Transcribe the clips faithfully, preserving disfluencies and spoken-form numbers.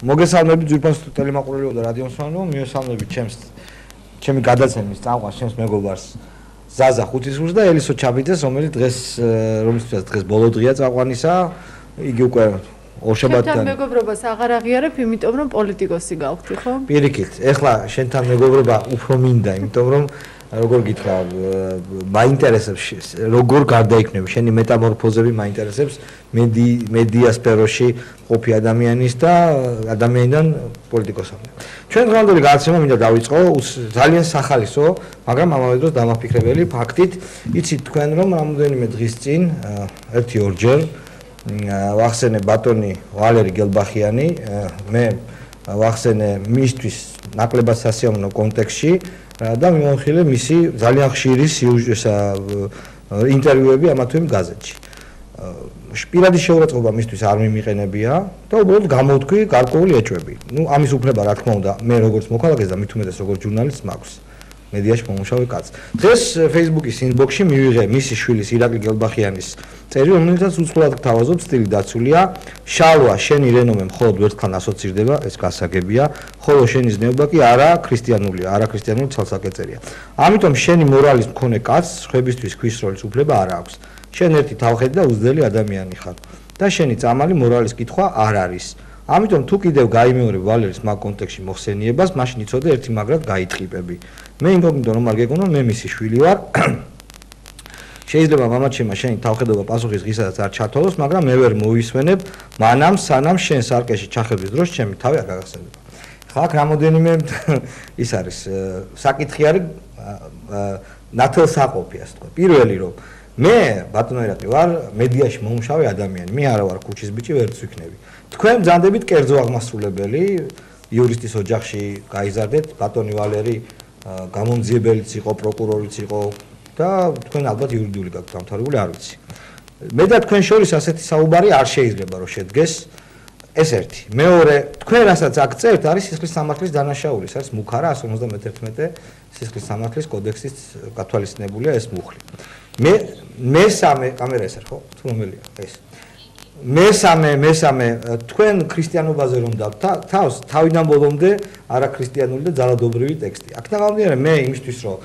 მოგესალმებით ძვირფას ტელემაყურებელო და რადიო მსმენელო, მიესალმებით ჩემს ჩემი გადაცემის წამყვან ჩემს მეგობარს ზაზა ხუთისურს და ელისო ჩაბიძეს, რომელიც დღეს რომლისთვისაც დღეს ბოლო დღეა წამყვანისა, იგი უკვე ორშაბათთან. შენთან მეგობრობას აღარ აღიარებ, იმიტომ რომ პოლიტიკოსი გავხდი, ხო? პირიქით, ეხლა შენთან მეგობრობა უფრო მინდა, იმიტომ რომ როგორ გითხრა, მაინტერესებს როგორ გარდაიქმნება შენი მეტამორფოზები მაინტერესებს მედია სფეროში ყოფი ადამიანის და ადამიანიდან პოლიტიკოსამდე. ჩვენ დღევანდელი გადაცემა მინდა დავიწყო ძალიან სახალისო, მაგრამ ამავე დროს დამაფიქრებელი ფაქტით, იცით თქვენ რომ რამოდენიმე დღის წინ ერთი ორჯერ ვახსენე ბატონი ვალერი გელბახიანი, მე ვახსენე მისთვის ნაკლებად სასიამოვნო კონტექსტში და მიმოხილე მისი ძალიან ხშირი ინტერვიუები ამა თუ იმ გაზეთში. პირადი შეურაცხყოფა მისთვის არ მიმიყენებია და უბრალოდ გამოვთქვი გარკვეული ეჭვები. ნუ ამის უფლება რა თქმა უნდა მე როგორც მოქალაქეს და მით უმეტეს როგორც ჟურნალისტს მაქვს. მედიაში მომუშავე კაცს. დღეს Facebook-ის inbox-ში მივიღე მისი შვილის ირაკლი გელბახიანის წერი, რომელსაც უცხოად გთავაზობ სტილი დაცულია. შალვა, შენი რენომე მხოლოდ ვერთხან ასოცირდება, ეს გასაგებია, ხოლო შენი ზნეობა კი არა ქრისტიანულია, არა ქრისტიანული ცალსაკეწერია. ამიტომ შენი მორალის მქონე კაცს ხვებისთვის ქვის როლის უფლება არ აქვს. შენ ერთი თავხედი და უძდელი ადამიანი ხარ და შენი წამალი მორალის კითხვა არ არის. ამიტომ თუ კიდევ გაიმეორებ ვალერის მაგ კონტექსტში მოხსენიებას, მაშინ იცოდე ერთი მაგრად გაიტყიპები. მე იმპოგნიტო რომ არ გეგონა, მე მისი შვილი ვარ. შეიძლება მამაჩემა შენი თავხედობა პასუხის ღირსაც არ ჩათვალოს, მაგრამ მე ვერ მოვისმენებ, მანამ სანამ შენ სარკეში ჩახების დროს ჩემი თავი არ გაგახსენდება. ხა აქ რამოდენიმე ის არის საკითხი არის ნათელსაყოფი, ასე თქვა. პირველი რომ მე ბატონო ირაკლი ვარ მედიაში მომუშავე ადამიანი, მე არა ვარ ქუჩის ბიჭი, ვერც ვიქნები. თქვენ ბრძანდებით კერძო აღმასრულებელი, იურისტის ოჯახში გაიზარდეთ, ბატონი ვალერი გამომძიებელიც იყო, პროკურორიც იყო და თქვენ ალბათ იურიდიული გაქვთ გამთავრებული, არ ვიცი. მე და თქვენ შორის ასეთი საუბარი არ შეიძლება რომ შედგეს. ეს ერთი. მეორე, თქვენ რასაც აქ წერთ, არის სისხლის სამართლის დანაშაული, ეს არის მუქარა εκατს ორმოცდამეთერთმეტე სისხლის სამართლის კოდექსის გათვალისწინებულია ეს მუხლი. მე მესამე კამერა ეს არის ხო? თუ რომელია ეს? მესამე, მესამე თქვენ ქრისტიანობაზე რომ დავთავს, თავიდან ბოლომდე არაქრისტიანული და ძალადობრივი ტექსტი. აქედან გამომდინარე, მე იმისთვის რომ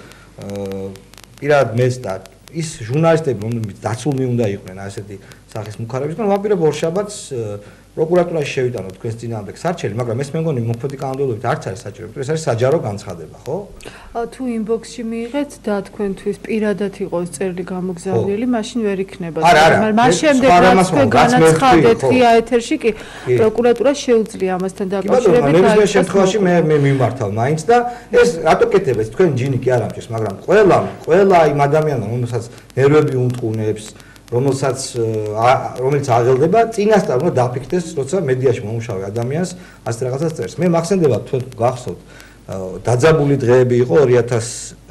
პირად მეც და ის ჟურნალისტები, რომლებიც დაცულნი უნდა იყვნენ ასეთი სახის მუქარებისგან, ვაპირებ ორშაბათს პროკურატურაში შევიტანოთ თქვენს წინააღმდეგ სარჩელი, მაგრამ ეს მე მგონი მოქმედი კანონმდებლობით არც არის საჭირო, ეს არის საჯარო განცხადება, ხო? თუ inbox-ში მიიღეთ და თქვენთვის პირადად იყოს წერილი გამოგზავნილი, მაშინ ვერ იქნება. მაგრამ მას შემდეგ რაც თქვენ განაცხადეთ ღია ეთერში კი პროკურატურა შეუძლია ამასთან დაკავშირებით. ნებისმიერ შემთხვევაში მე მე მიმართავ მაინც და ეს რატო კეთებთ თქვენ ჯინი კი არ ამჭირს, მაგრამ ყველა ყველა იმ ადამიანმა, რომელსაც ნერვები უნტყუნებს რომელსაც რომელიც აღელდება წინასწარ უნდა დაფიქრდეს, როცა მედიაში მომუშავე ადამიანს ასე რაღაცას წერს. მე მახსენდება თქვენ გახსოვთ დაძაბული დღეები იყო ორი ათას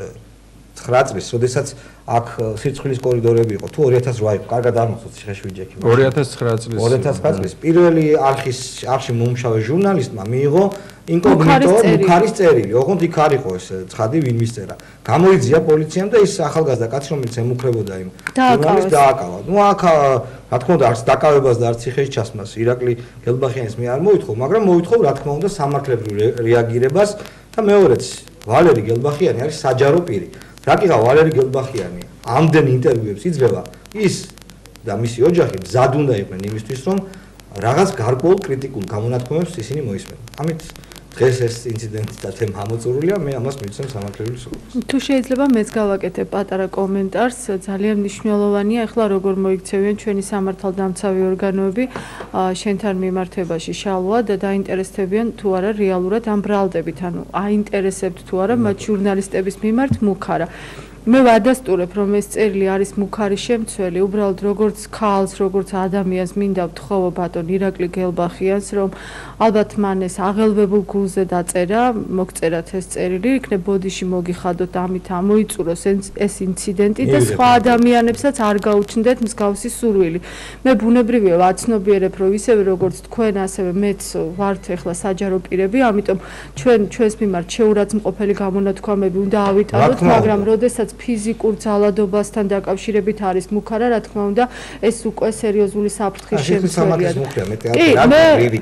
ცხრა წლის, როდესაც აქ სირცხვილის კორიდორები იყო, თუ ორი ათას რვა იყო, კარგად არ მახსოვს ციხეშვიჯექი. ორი ათას ცხრა წლის. ორი ათას ცხრა წლის პირველი არხის არხში მომუშავე ჟურნალისტმა მიიღო ინკოგნიტო მუქარის წერილი. ოღონდ იქ არ იყო ეს ცხადი ვინ მისწერა. გამოიძია პოლიციამ და ის ახალგაზრდა კაცი რომელიც ემუქრებოდა იმ ჟურნალისტს დააკავა. ნუ აქ რა თქმა უნდა არც დაკავებას და არც ციხეში ჩასმას ირაკლი გელბახიანის მე არ მოვითხოვ, მაგრამ მოვითხოვ რა თქმა უნდა სამართლებრივ რეაგირებას და მეორეც ვალერი გელბახიანი არის საჯარო პირი. რა კი ყავ ვალერი გელბახიანი ამდენ ინტერვიუებს იძლევა, ის და მისი ოჯახი მზად უნდა იყვნენ იმისთვის რომ რაღაც გარკვეულ კრიტიკულ გამონათქვამებს ისინი მოისმენთ. ამით დღეს ეს ინციდენტი და თემა ამოწურულია, მე ამას მივცემ სამართლებრივ სურვილს. თუ შეიძლება მეც გავაკეთებ პატარა კომენტარს, ძალიან მნიშვნელოვანია ახლა როგორ მოიქცევიან ჩვენი სამართალდამცავი ორგანოები შენთან მიმართებაში შალვა და დაინტერესდებიან თუ არა რეალურად ამ ბრალდებით, ანუ აინტერესებთ თუ არა მათ ჟურნალისტების მიმართ მუქარა. მე ვადასტურებ რომ ეს წერილი არის მუქარი შემცველი, უბრალოდ როგორც ქალს, როგორც ადამიანს მინდა ვთხოვო ბატონ ირაკლი გელბახიანს, რომ ალბათ მან ეს აღელვებულ გულზე დაწერა, მოგწერათ ეს წერილი, იქნებ ბოდიში მოგიხადოთ, ამით ამოიწუროს ეს ინციდენტი და სხვა ადამიანებსაც არ გაუჩნდეთ მსგავსი სურვილი. მე ბუნებრივია ვაცნობიერებ, რომ ისევე როგორც თქვენ, ასევე მეც ვართ ახლა საჯარო პირები, ამიტომ ჩვენ ჩვენს მიმართ შეურაცხმყოფელი გამონათქვამები უნდა ავიტანოთ, მაგრამ როდესაც ფიზიკურ ძალადობასთან დაკავშირებით არის მუქარა, რა თქმა უნდა, ეს უკვე სერიოზული საფრთხის შემცველია. კი, მე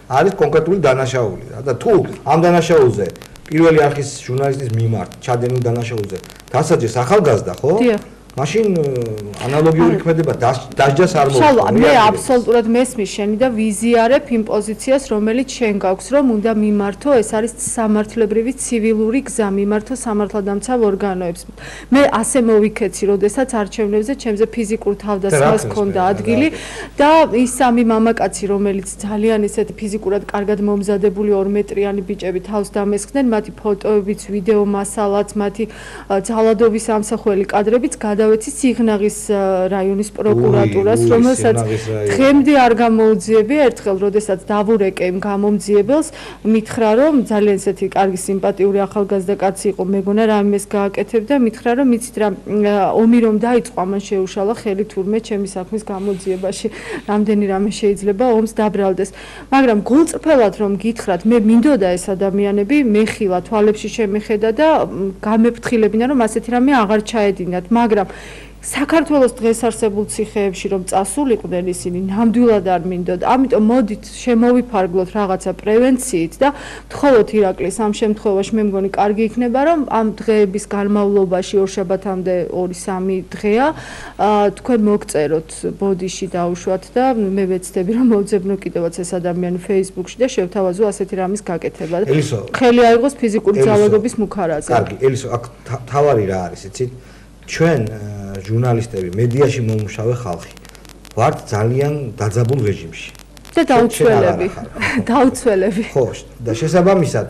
არის კონკრეტული დანაშაული და თუ ამ დანაშაულზე პირველი არხის ჟურნალისტის მიმართ ჩადენილ დანაშაულზე დასაჯეს ახალგაზრდა, ხო? დიახ. მაშინ ანალოგიური ქმედება დასჯას არ მოუწევს. შალვა, მე აბსოლუტურად მესმის შენი და ვიზიარებ იმ პოზიციას, რომელიც შენ გაქვს, რომ უნდა მიმართო, ეს არის სამართლებრივი ცივილური გზა, მიმართო სამართალდამცავ ორგანოებს. მე ასე მოვიქეცი, როდესაც არჩევნებზე ჩემზე ფიზიკურ თავდასხმას ჰქონდა ადგილი და ის სამი მამაკაცი, რომელიც ძალიან ისეთ ფიზიკურად კარგად მომზადებული ორმეტრიანი ბიჭები თავს დამესხდნენ, მათი ფოტოებიც, ვიდეო მასალაც, მათი ძალადობის ამსახველი კადრებიც გადავეცი სიღნაღის რაიონის პროკურატურას, რომელსაც დღემდე არ გამოუძიებია ერთხელ, როდესაც დავურეკე იმ გამომძიებელს, მითხრა, რომ ძალიან ისეთი კარგი სიმპათიური ახალგაზრდა კაცი იყო, მეგონა რამეს გააკეთებდა, მითხრა, რომ იცით რა, ომი რომ დაიწყო, ამან შეუშალა ხელი თურმე ჩემი საქმის გამოძიებაში, რამდენი რამე შეიძლება ომს დაბრალდეს. მაგრამ გულწრფელად რომ გითხრათ, მე მინდოდა ეს ადამიანები მეხილა თვალებში შემეხედა და გამეფრთხილებინა, რომ ასეთი რამე აღარ ჩაედინათ, მაგრამ საქართველოს დღეს არსებულ ციხეებში რომ წასულიყვნენ ისინი, ნამდვილად არ მინდოდა. ამიტომ მოდით შემოვიფარგლოთ რაღაცა პრევენციით და მხოლოდ ირაკლის ამ შემთხვევაში მე მგონი კარგი იქნება, რომ ამ დღეების განმავლობაში ორშაბათამდე ორი სამი დღეა თქვენ მოგწეროთ ბოდიში დაუშვათ და მე ვეცდები რომ მოვძებნო კიდევაც ეს ადამიანი Facebook-ში და შევთავაზო ასეთი რამის გაკეთება. ხელი აიღოს ფიზიკური ძალადობის მუქარაზე. კარგი, ელისო, აქ თავარი რა არის, იცით? ჩვენ ჟურნალისტები, მედიაში მომუშავე ხალხი ვართ ძალიან დაძაბულ რეჟიმში. და დაუცველები. დაუცველები. ხო, და შესაბამისად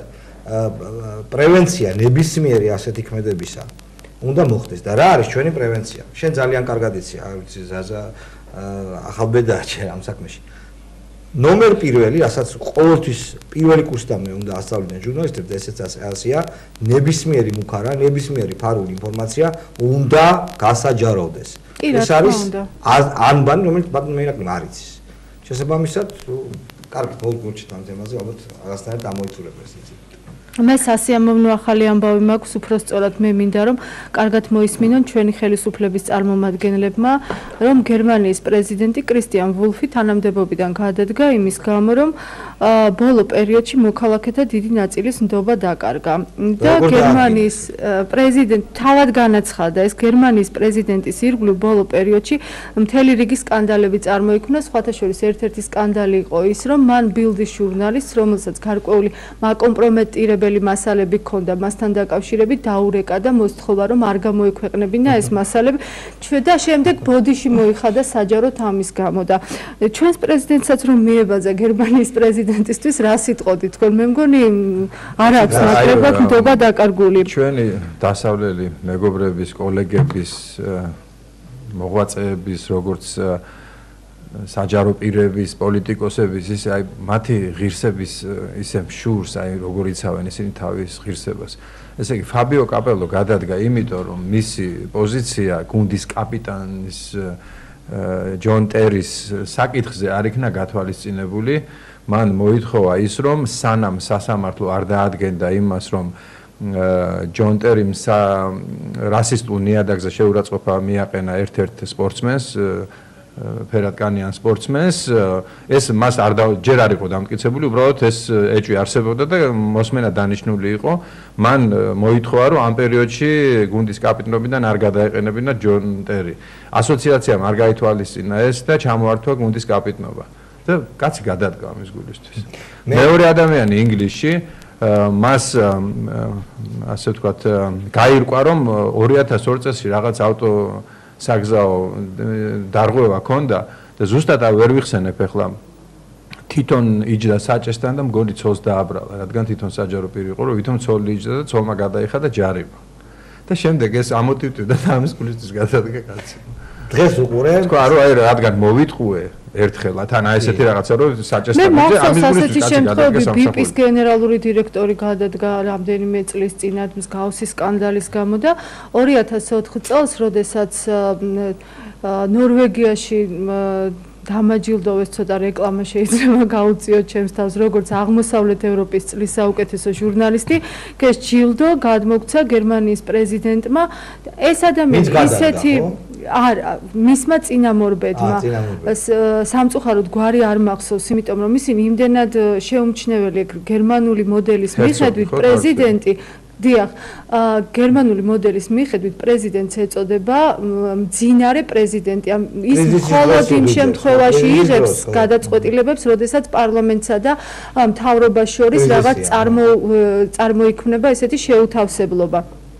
პრევენცია ნებისმიერი ასეთი ქმედებისა უნდა მოხდეს და რა არის ჩვენი პრევენცია? შენ ძალიან კარგად იცი, არ ვიცი, ზაზა ახალბედაა ჩემ ამ საქმეში. ნომერ პირველი, რასაც ყოველთვის პირველი კურსდამე უნდა ასწავლიდნენ ჟურნალისტებს, ესეც ასეა, ნებისმიერი მუქარა, ნებისმიერი ფარული ინფორმაცია უნდა გასაჯაროვდეს. ეს არის ანბანი, რომელიც ბატონო მეირაკლიმ არ იცის. შესაბამისად, კარგი მოვიგვიჩით ამ თემაზე, ალბათ რაღაცნაირად ამოიცულებდეს ის. მე სასიამოვნო ახალი ამბავი მაქვს, უფრო სწორად მე მინდა რომ კარგად მოისმინონ ჩვენი ხელისუფლების წარმომადგენლებმა, რომ გერმანიის პრეზიდენტი კრისტიან ვულფი თანამდებობიდან გადადგა იმის გამო, რომ ბოლო პერიოდში მოქალაქეთა დიდი ნაწილის ნდობა დაკარგა. და გერმანიის პრეზიდენტი თავად განაცხადა, ეს გერმანიის პრეზიდენტის ირგვლივ ბოლო პერიოდში მთელი რიგი სკანდალები წარმოიქმნა, სხვათა შორის ერთ-ერთი სკანდალი იყო ის, რომ მან ბილდის ჟურნალისტს, რომელსაც გარკვეული მაკომპრომეტირებული მასალები ჰქონდა მასთან დაკავშირებით, დაურეკა და მოსთხოვა, რომ არ გამოექვეყნებინა ეს მასალები. და შემდეგ ბოდიში მოიხადა საჯაროდ ამის გამო და ჩვენს პრეზიდენტსაც რომ მიებაძა გერმანიის პრეზიდენტისთვის, რა სიტყოდი თქვენ? მე მგონი არ აქვს ნაკლებად ნდობა დაკარგული. ჩვენი დასავლელი მეგობრების, კოლეგების, მოღვაწეების, როგორც საჯარო პირების, პოლიტიკოსების, ისე აი მათი ღირსების ისე შურს, აი როგორ იცავენ ისინი თავის ღირსებას. ესე იგი ფაბიო კაპელო გადადგა იმიტომ, რომ მისი პოზიცია გუნდის კაპიტანის ჯონ ტერის საკითხზე არ იქნა გათვალისწინებული. მან მოითხოვა ის, რომ სანამ სასამართლო არ დაადგენდა იმას, რომ ჯონ ტერიმ რასისტულ ნიადაგზე შეურაცხყოფა მიაყენა ერთ-ერთ სპორტსმენს, ფერადკანიან სპორტსმენს, ეს მას არ ჯერ არ იყო დამტკიცებული, უბრალოდ ეს ეჭვი არსებობდა და მოსმენა დანიშნული იყო. მან მოითხოვა, რომ ამ პერიოდში გუნდის კაპიტნობიდან არ გადაეყენებინა ჯონ ტერი. ასოციაციამ არ გაითვალისწინა ეს და ჩამოართვა გუნდის კაპიტნობა. და კაცი გადადგა ამის გულისთვის. მეორე ადამიანი ინგლისში მას ასე ვთქვათ, გაირკვა, რომ ორი ათას ორ წელს რაღაც ავტო საგზაო დარღვევა ქონდა და ზუსტად ვერ ვიხსენებ ახლა თვითონ იჯდა საჭესთან და მგონი ცოლს დააბრალა, რადგან თვითონ საჯარო პირი იყო, რომ ვითომ ცოლი იჯდა და ცოლმა გადაიხა და ჯარიმა. და შემდეგ ეს ამოტივტივდა და ამის გულისთვის გადადგა კაცი. დღეს უყურე თქვა რომ აი რადგან მოვიტყუე ერთხელ თან აი ესეთი რაღაცა რომ საჭესთან იჯდა ამის გულისთვის კაცი გადადგა. ბიპის გენერალური დირექტორი გადადგა რამდენიმე წლის წინათ მსგავსი სკანდალის გამო და ორი ათას ოთხ წელს, როდესაც ნორვეგიაში დამაჯილდოვეს, ცოტა რეკლამა შეიძლება გაუწიოთ ჩემს თავს, როგორც აღმოსავლეთ ევროპის წლის საუკეთესო ჟურნალისტი, ეს ჯილდო გადმოგცა გერმანიის პრეზიდენტმა. ეს ადამიანი ისეთი არა, მისმა წინამორბედმა სამწუხაროდ გვარი არ მახსოვს, იმიტომ რომ ისინი იმდენად შეუმჩნეველი გერმანული მოდელის მიხედვით პრეზიდენტი დიახ, გერმანული მოდელის მიხედვით პრეზიდენტს ეწოდება მძინარე პრეზიდენტი. ის მხოლოდ იმ შემთხვევაში იღებს გადაწყვეტილებებს, როდესაც პარლამენტსა და მთავრობას შორის რაღაც წარმოიქმნება ესეთი შეუთავსებლობა.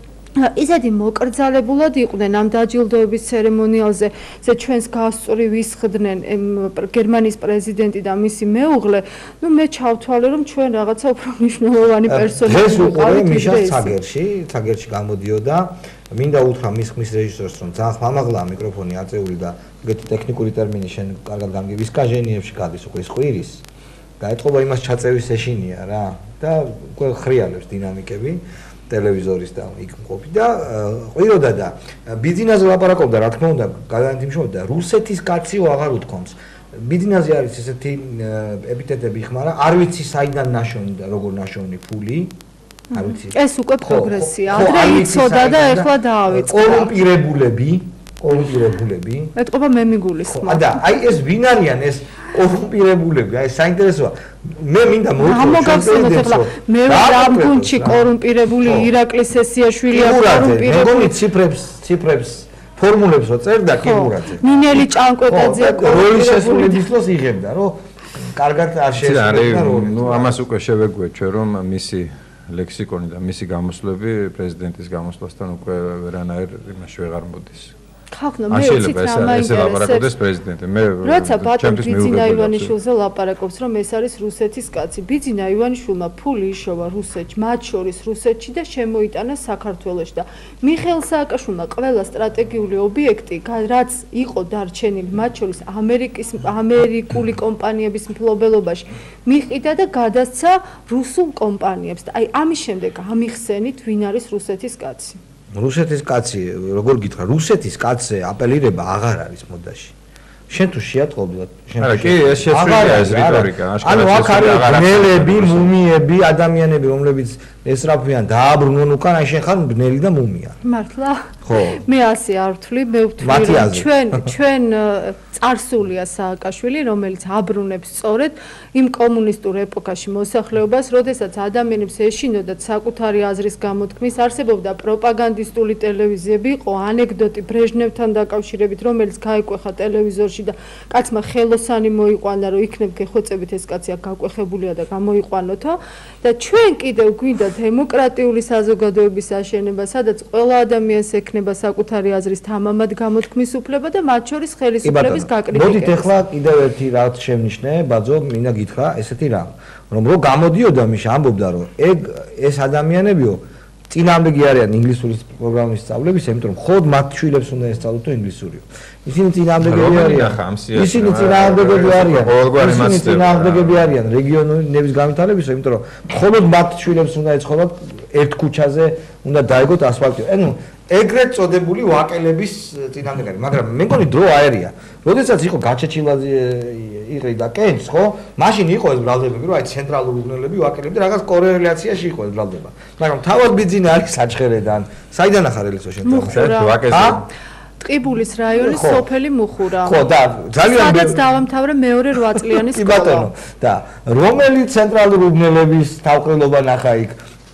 ისეთი მოკრძალებულად იყვნენ ამ დაჯილდოების ცერემონიალზე, ზე ჩვენს გასწვრივ ისხდნენ გერმანიის პრეზიდენტი და მისი მეუღლე, ну მე ჩავთვალე რომ ჩვენ რაღაცა უფრო მნიშვნელოვანი პერსონაჟი დღეს უყურე მიშას ცაგერში, ცაგერში გამოდიოდა, მინდა უთხრა მის ხმის რეჟისორს რომ ძალიან ხმამაღლაა მიკროფონი აწეული და ეგეთი ტექნიკური ტერმინი შენ კარგად გამგები, ვისკაჟენიებში გადის უკვე ხვირის. გაეთყობა იმას ჩაწევის ეშინია რა და უკვე ხრიალებს დინამიკები. ტელევიზორის და იქ მყოფი და ყვიროდა და ბიძინაზე ლაპარაკობდა, რა თქმა უნდა, გადაანთიმშობდა და რუსეთის კაციო აღარ უთქვამს. ბიძინაზე არის ესეთი ეპითეტები ხმარა, არ ვიცი საიდან ნაშოვნი და როგორ ნაშოვნი ფული. არ ვიცი. ეს უკვე პროგრესია. ადრე იცოდა და ეხლა დაავიწყდა. კორუმპირებულები, კორუმპირებულები. ეთყობა მე მიგულისხმობ. და აი ეს ვინ არიან ეს კორუმპირებულები? აი საინტერესოა. მე მინდა მოვუწოდოთ ახლა მე რამ გუნჩი კორუმპირებული ირაკლი სესიაშვილია კორუმპირებული. მეგონი ციფრებს, ციფრებს ფორმულებს რო წერდა კიბურაძე. ნინელი ჭანკვეტაძე როლის შესრულების დროს იღებდა, რომ კარგად არ შეესრულებდა როლი. ნუ ამას უკვე შევეგვეთ ჩვენ რომ მისი ლექსიკონი და მისი გამოსვლები პრეზიდენტის გამოსვლასთან უკვე ვერანაირ იმაში ვეღარ მოდის. ხახნო მე ვიცით რა მაინტერესებს პრეზიდენტი მე როცა ბატონ ბიძინა ივანიშვილზე ლაპარაკობს რომ ეს არის რუსეთის კაცი ბიძინა ივანიშვილმა ფული იშოვა რუსეთში მათ შორის რუსეთში და შემოიტანა საქართველოში და მიხეილ სააკაშვილმა ყველა სტრატეგიული ობიექტი რაც იყო დარჩენილი მათ შორის ამერიკის ამერიკული კომპანიების მფლობელობაში მიყიდა და გადასცა რუსულ კომპანიებს და აი ამის შემდეგ ამიხსენით ვინ არის რუსეთის კაცი რუსეთის კაცი, როგორ გითხრა, რუსეთის კაცზე აპელირება აღარ არის მოდაში. შენ თუ შეატყობდათ, შენ არა, კი, ეს შეცვლილია ეს რიტორიკა, ანუ აქ არის ბნელები, მუმიები, ადამიანები, რომლებიც ესწრაფვიან, დააბრუნონ უკან, აი შენ ხარ ბნელი და მუმია. მართლა? ხო. მე ასე არ ვთვლი, მე ვთვლი, რომ ჩვენ ჩვენ წარსულია სააკაშვილი, რომელიც აბრუნებს სწორედ იმ კომუნისტურ ეპოქაში მოსახლეობას, როდესაც ადამიანებს ეშინოდათ საკუთარი აზრის გამოთქმის, არსებობდა პროპაგანდისტული ტელევიზიები, იყო ანეკდოტი ბრეჟნევთან დაკავშირებით, რომელიც გაიკვეხა ტელევიზორში და კაცმა ხელოსანი მოიყვანა, რომ იქნებ გეხვეწებით ეს კაცი აქ გაკვეხებულია და გამოიყვანოთო და ჩვენ კიდევ გვინდა დემოკრატიული საზოგადოების აშენება, სადაც ყველა ადამიანს ექნება საკუთარი აზრის თამამად გამოთქმის უფლება და მათ შორის ხელისუფლების გაკრიტიკება. მოდით ახლა კიდევ ერთი რაც შევნიშნე, ბაძო, მინდა გითხრა ესეთი რამ, რომ რო გამოდიოდა მიშა ამბობდა, რომ ეგ ეს ადამიანებიო წინააღმდეგი არიან ინგლისურის პროგრამის სწავლების, იმიტომ რომ ხოდ მათ შვილებს უნდა ესწავლოთო ინგლისურიო. ისინი წინააღმდეგები არიან. ისინი წინააღმდეგები არიან. ისინი წინააღმდეგები არიან რეგიონების განვითარებისა, იმიტომ რომ მხოლოდ მათ შვილებს უნდა ეცხოვრათ ერთ ქუჩაზე, უნდა დაეგოთ ასფალტი. ანუ ეგრეთ წოდებული ვაკელების წინააღმდეგარი, მაგრამ მე მგონი დრო აერია. როდესაც იყო გაჩეჩილაძე იყრი და კენს, ხო? მაშინ იყო ეს ბრალდებები, რომ აი ცენტრალური უბნელები ვაკელები და რაღაც კორელაციაში იყო ეს ბრალდება. მაგრამ თავად ბიძინა არის საჩხერედან. საიდან ახარ ელისო შენ თავად? ვაკეზე. ტყიბულის რაიონის სოფელი მუხურა. ხო და ძალიან სადაც დავამთავრე მეორე რვა წლიანი სკოლა. კი ბატონო. და რომელიც ცენტრალური უბნელების თავყრილობა ნახა იქ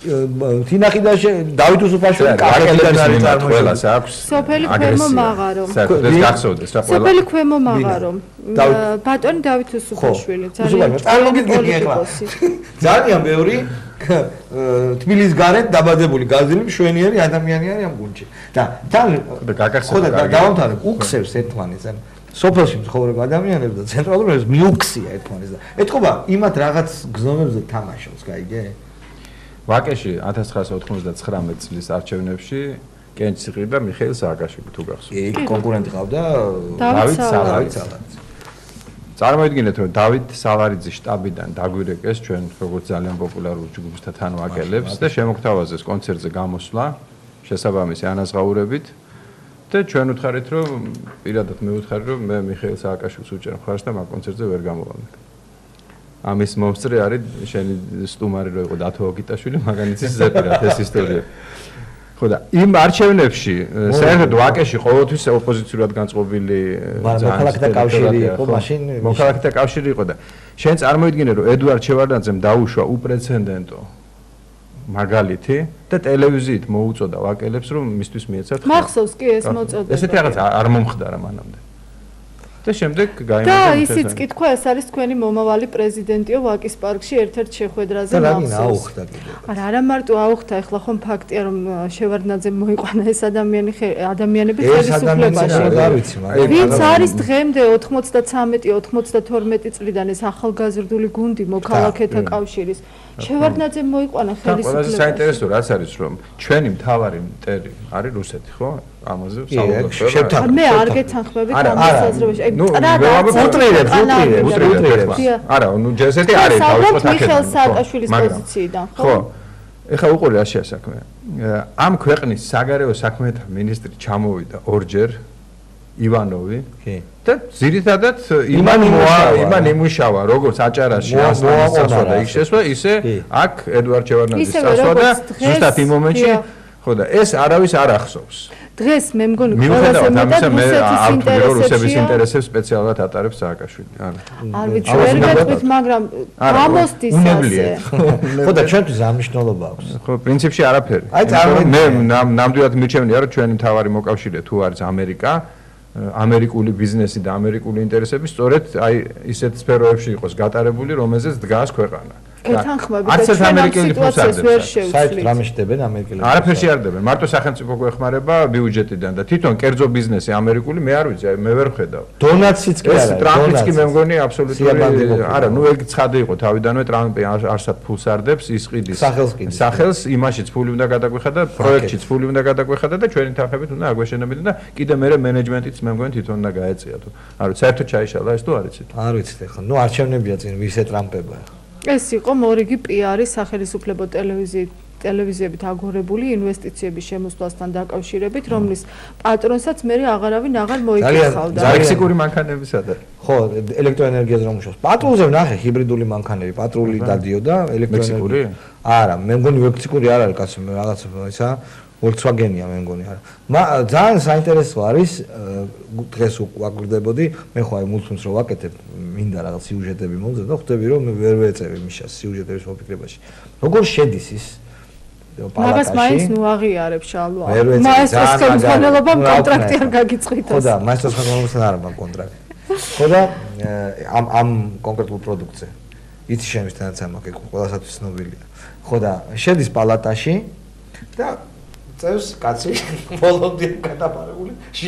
თინახი და დავით უსუფაშვილი კაკელების არის ყველას აქვს სოფელი ქვემო მაღარო ეს გახსოვდეს რა ყველა სოფელი ქვემო მაღარო ბატონი დავით უსუფაშვილი ძალიან წარმოგიდგენი ახლა ძალიან ბევრი თბილისის გარეთ დაბადებული გაზელი მშვენიერი ადამიანი არის ამ გუნდში და თან გაგახსოვდა და დავამთავრებ უქსევს ერთმანეთს ან სოფელში მცხოვრებ ადამიანებს და ცენტრალურებს მიუქსია ერთმანეთს და ეთქობა იმათ რაღაც გზნობებზე თამაშობს გაიგე ვაკეში ათას ცხრაასა ოთხმოცდათხრამეტ წლის არჩევნებში კენჭს იყრიდა მიხეილ სააკაშვილი თუ გახსოვთ. კი, კონკურენტი ყავდა დავით სალარიძე. წარმოიდგინეთ რომ დავით სალარიძის შტაბიდან დაგვირეკეს ჩვენ როგორც ძალიან პოპულარულ ჯგუფსთან თან ვაკელებს და შემოგთავაზეს კონცერტზე გამოსვლა შესაბამისი ანაზღაურებით და ჩვენ უთხარით რომ პირადად მე ვუთხარი რომ მე მიხეილ სააკაშვილს უჭერ მხარს და მაგ კონცერტზე ვერ გამოვანებ. ამის მომსწრე არის შენი სტუმარი რო იყო დათო ოგიტაშვილი მაგანიცის ზეპირად ეს ისტორია. ხო და იმ არჩევნებში საერთოდ ვაკეში ყოველთვის ოპოზიციურად განწყობილი მოქალაქეთა კავშირი იყო მაშინ მოქალაქეთა კავშირი იყო და შენ წარმოიდგინე რომ ედუარდ შევარდნაძემ დაუშვა უპრეცედენტო მაგალითი და ტელევიზიით მოუწოდა ვაკელებს რომ მისთვის მიეცათ მახსოვს კი ეს მოწოდება ესეთი რაღაც არ მომხდარა მანამდე და შემდეგ გაიმარჯვა და ისიც კითხვა ეს არის თქვენი მომავალი პრეზიდენტიო ვაკის პარკში ერთ-ერთ შეხვედრაზე მახსოვს არა არა მარტო აუხდა ეხლა ხომ ფაქტია რომ შევარდნაძემ მოიყვანა ეს ადამიანი ადამიანები ხელისუფლებაში ვინც არის დღემდე ოთხმოცდათრამეტი ოთხმოცდათორმეტი წლიდან ეს ახალგაზრდული გუნდი მოქალაქეთა კავშირის შევარდნაძემ მოიყვანა ხელისუფლებაში ყველაზე საინტერესო რაც არის რომ ჩვენი მთავარი მტერი არის რუსეთი ხო ამაზე ვსაუბრობთ. მე არ გეთანხმებით ამ საზრებაში. აი, უტრირებს, უტრირებს. არა, ნუ ჯესეთი არის დავიწყოთ აქედან. მიხეილ სააკაშვილის პოზიციიდან, ხო? ხო. ეხლა უყური რა შეასაქმე. ამ ქვეყნის საგარეო საქმეთა მინისტრი ჩამოვიდა ორჯერ ივანოვი. კი. და ძირითადად იმან იმან იმუშავა, როგორც აჭარაში ასლანის წასვლა და იქ შესვლა, ისე აქ ედუარდ შევარდნაძის წასვლა და ზუსტად იმ მომენტში ხო და ეს არავის არ ახსოვს. დღეს მე მგონი ყველაზე მეტად რუსეთის ინტერესებს სპეციალურად ატარებს სააკაშვილი. არა. არ ვიცი, ვერ გეტყვით, მაგრამ გამოსდის ასე. ხო და ჩვენთვის ამ მნიშვნელობა აქვს. ხო, პრინციპში არაფერი. აი, მე ნამდვილად მირჩევნია, რომ ჩვენი თავარი მოკავშირე თუ არის ამერიკა, ამერიკული ბიზნესი და ამერიკული ინტერესები სწორედ აი ისეთ სფეროებში იყოს გატარებული, რომელზეც დგას ქვეყანა. გეთანხმებით და ჩვენ ამ სიტუაციას ვერ შევცვლით. საერთოდ რამე შევდებენ ამერიკელები? არაფერს შეარდებენ, მარტო სახელმწიფო გვეხმარება ბიუჯეტიდან და თვითონ კერძო ბიზნესი ამერიკული მე არ ვიცი, მე ვერ ვხედავ. დონაციც კი არა, ტრამპიც კი მე მგონი აბსოლუტური არა, ნუ ეგ ცხადი იყო თავიდანვე ტრამპი არსად ფულს არდებს, ისყიდის სახელს, იმაშიც ფული უნდა გადაგვიხადა, პროექტშიც ფული უნდა გადაგვიხადა და ჩვენი თანხებით უნდა აგვეშენებინა და კიდე მე მენეჯმენტიც მე მგონი თვითონ უნდა გაეწია თუ. არ ვიცი, საერთოდ ჩაიშალა ეს თუ არ იცით? არ ვიცით ახლა, ნუ არჩევნებია წინ ვისე ტრამპება. ეს იყო მორიგი პი-არის სახელმწიფო ტელევიზიით ტელევიზიებით აგორებული ინვესტიციების შემოსვლასთან დაკავშირებით, რომლის პატრონსაც მე აღარავინ აღარ მოიკითხავდა. ლექსიკური მანქანებისადა. ხო, ელექტროენერგიაზე რომ მუშაობს. პატრულზე ვნახე ჰიბრიდული მანქანები, პატრული დადიოდა ელექტროენერგია. არა, მე მგონი ლექსიკური არ არის კაცო, რაღაც ისა Volkswagen-ია მე მგონი არა. ძალიან საინტერესო არის დღეს ვაკვირდებოდი, მე ხო აი მულტფილმს რო ვაკეთებ, მინდა რაღაც სიუჟეტები მომძებ და ხვდები რომ მე ვერ ვეწევი მიშას სიუჟეტების მოფიქრებაში. როგორ შედის ის პალატაში? მაგას მაინც ნუ აღიარებ შალვა. მაესტროს ხელმძღვანელობამ კონტრაქტი არ გაგიწყვითოს. ხო და მაესტროს ხელმძღვანელობასთან არა მაქვს კონტრაქტი. ხო და ამ ამ კონკრეტულ პროდუქტზე იცი შემისთანაც ამაკ ეგ ყველასათვის ცნობილია. ხო და შედის პალატაში და წევს კაცი ბოლომდე გადაბარებული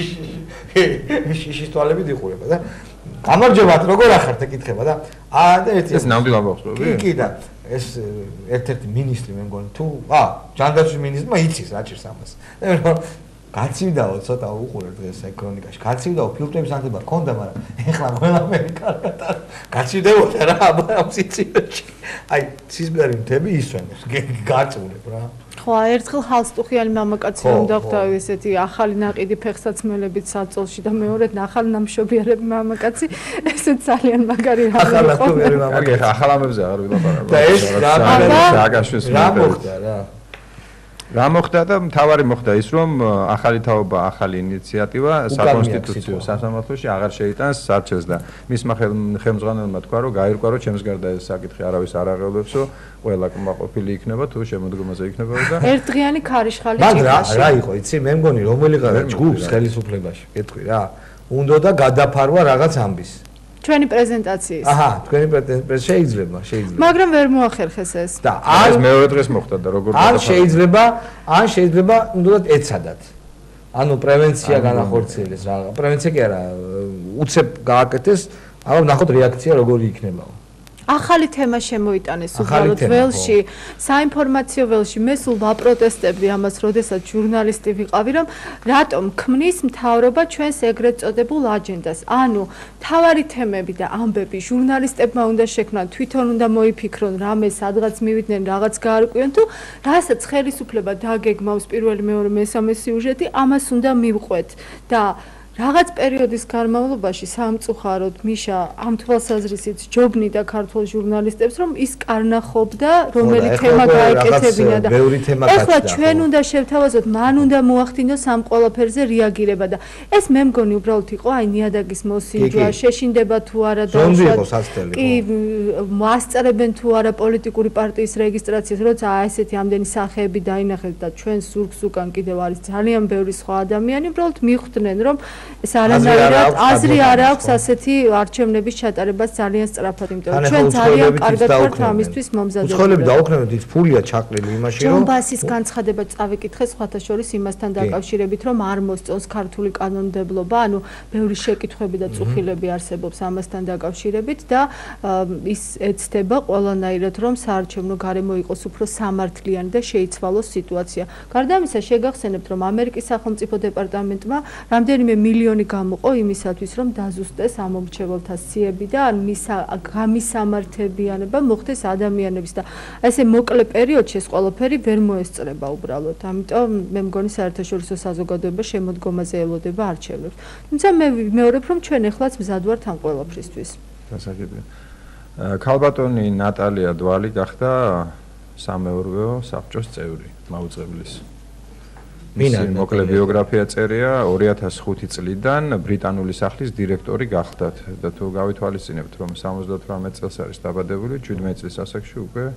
შიშის თვალებით იხურება და გამარჯობათ როგორ ახართ ეკითხება და აა და ერთი ეს ნამდვილად მოხსოვდი? კი კი და ეს ერთ-ერთი მინისტრი მე მგონი თუ აა ჯანდაცვის მინისტრმა იცის რა ჭირს ამას. გაცივდაო ცოტა უყურე დღეს ეკრონიკაში. გაცივდაო ფილტრების ანთება ქონდა, მაგრამ ეხლა ყველაფერი კარგად გაცივდებოდა რა ამ სიცივეში. აი ცისბერი მთები ისვენებს, გაწურებ რა. ხო, ერთხელ ჰალსტუხიანი მამაკაცი რომ დახვდა ესეთი ახალი ნაყიდი ფეხსაცმელებით საწოლში და მეორედ ახალი ნამშობიარები მამაკაცი, ესეც ძალიან მაგარი რამე იყო. ახალი ნამშობიარები მამაკაცი. კარგი, ახალ ამებზე აღარ ვილაპარაკო. და ეს სააკაშვილის რა მოხდა რა? რა მოხდა და მთავარი მოხდა ის რომ ახალი თაობა, ახალი ინიციატივა საკონსტიტუციო სასამართლოში აღარ შეიტანს არჩევს და მისმა ხელმძღვანელმა თქვა რომ გაირკვა რომ ჩემს გარდა ეს საკითხი არავის არ აღელვებსო, ყველა კმაყოფილი იქნება თუ შემოდგომაზე იქნება და ერთდღიანი ქარიშხალი ჭიქაში. მაგრამ რა იყო, იცი, მე მგონი რომელიღაც ჯგუფს ხელისუფლებაში, გეტყვი რა, უნდა და გადაფარვა რაღაც ამბის. ჩვენი პრეზენტაციის. აჰა, თქვენი პრეზენტაცია შეიძლება, შეიძლება. მაგრამ ვერ მოახერხეს ეს. და არ მეორე დღეს მოხდა და როგორ არ შეიძლება, ან შეიძლება უნდა ეცადათ. ანუ პრევენცია განახორციელეს რა. პრევენცია კი არა, უცებ გააკეთეს, aber ნახოთ რეაქცია როგორი იქნება. ახალი თემა შემოიტანეს უბრალოდ ველში, საინფორმაციო ველში. მე სულ ვაპროტესტებდი ამას, როდესაც ჟურნალისტი ვიყავი, რომ რატომ ქმნის მთავრობა ჩვენს ეგრეთ წოდებულ აჯენდას. ანუ თავარი თემები და ამბები ჟურნალისტებმა უნდა შექმნან, თვითონ უნდა მოიფიქრონ, რამე სადღაც მივიდნენ, რაღაც გაარკვიონ თუ რასაც ხელისუფლება დაგეგმავს პირველი, მეორე, მესამე სიუჟეტი, ამას უნდა მივყვეთ და რაღაც პერიოდის განმავლობაში სამწუხაროდ მიშა ამ თვალსაზრისით ჯობნიდა ქართულ ჟურნალისტებს რომ ის კარნახობდა რომელი თემა გაეკეთებინა და ეხლა ჩვენ უნდა შევთავაზოთ მან უნდა მოახდინოს ამ ყველაფერზე რეაგირება და ეს მე მგონი უბრალოდ იყო აი ნიადაგის მოსინჯვა შეშინდება თუ არა და კი მასწრებენ თუ არა პოლიტიკური პარტიის რეგისტრაციას როცა აი ესეთი ამდენი სახეები დაინახეთ და ჩვენ სურგს უკან კიდევ არის ძალიან ბევრი სხვა ადამიანი უბრალოდ მიხვდნენ რომ ეს არანაირად აზრი არ აქვს ასეთი არჩევნების ჩატარებას ძალიან სწრაფად, იმიტომ რომ ჩვენ ძალიან კარგად ვართ ამისთვის მომზადებული. უცხოელები დაუქნებთ ის ფულია ჩაყრილი იმაში რომ ჯონბასის განცხადება წავიკითხე სხვათა შორის იმასთან დაკავშირებით რომ არ მოსწონს ქართული კანონმდებლობა, ანუ ბევრი შეკითხვები და წუხილები არსებობს ამასთან დაკავშირებით და ის ეცდება ყველანაირად რომ საარჩევნო გარემო იყოს უფრო სამართლიანი და შეიცვალოს სიტუაცია. გარდა ამისა შეგახსენებთ რომ ამერიკის სახელმწიფო დეპარტამენტმა რამდენიმე მილიონი გამოყო იმისათვის რომ დაზუსტეს ამომრჩეველთა სიები და გამისამართებიანება მოხდეს ადამიანების და ესე მოკლე პერიოდში ეს ყველაფერი ვერ მოესწრება უბრალოდ. ამიტომ მე მგონი საერთაშორისო საზოგადოება შემოდგომაზე ელოდება არჩევნებს. თუმცა მე ვიმეორებ რომ ჩვენ ეხლაც მზად ვართ ამ ყველაფრისთვის. გასაგებია. ქალბატონი ნატალია დვალი გახდა სამეურვეო საბჭოს წევრი მაუწყებლის. მისი მოკლე ბიოგრაფია წერია ორი ათას ხუთი წლიდან ბრიტანული სახლის დირექტორი გახდათ და თუ გავითვალისწინებთ რომ სამოცდათვრამეტ წელს არის დაბადებული შვიდმეტ წლის ასაკში უკვე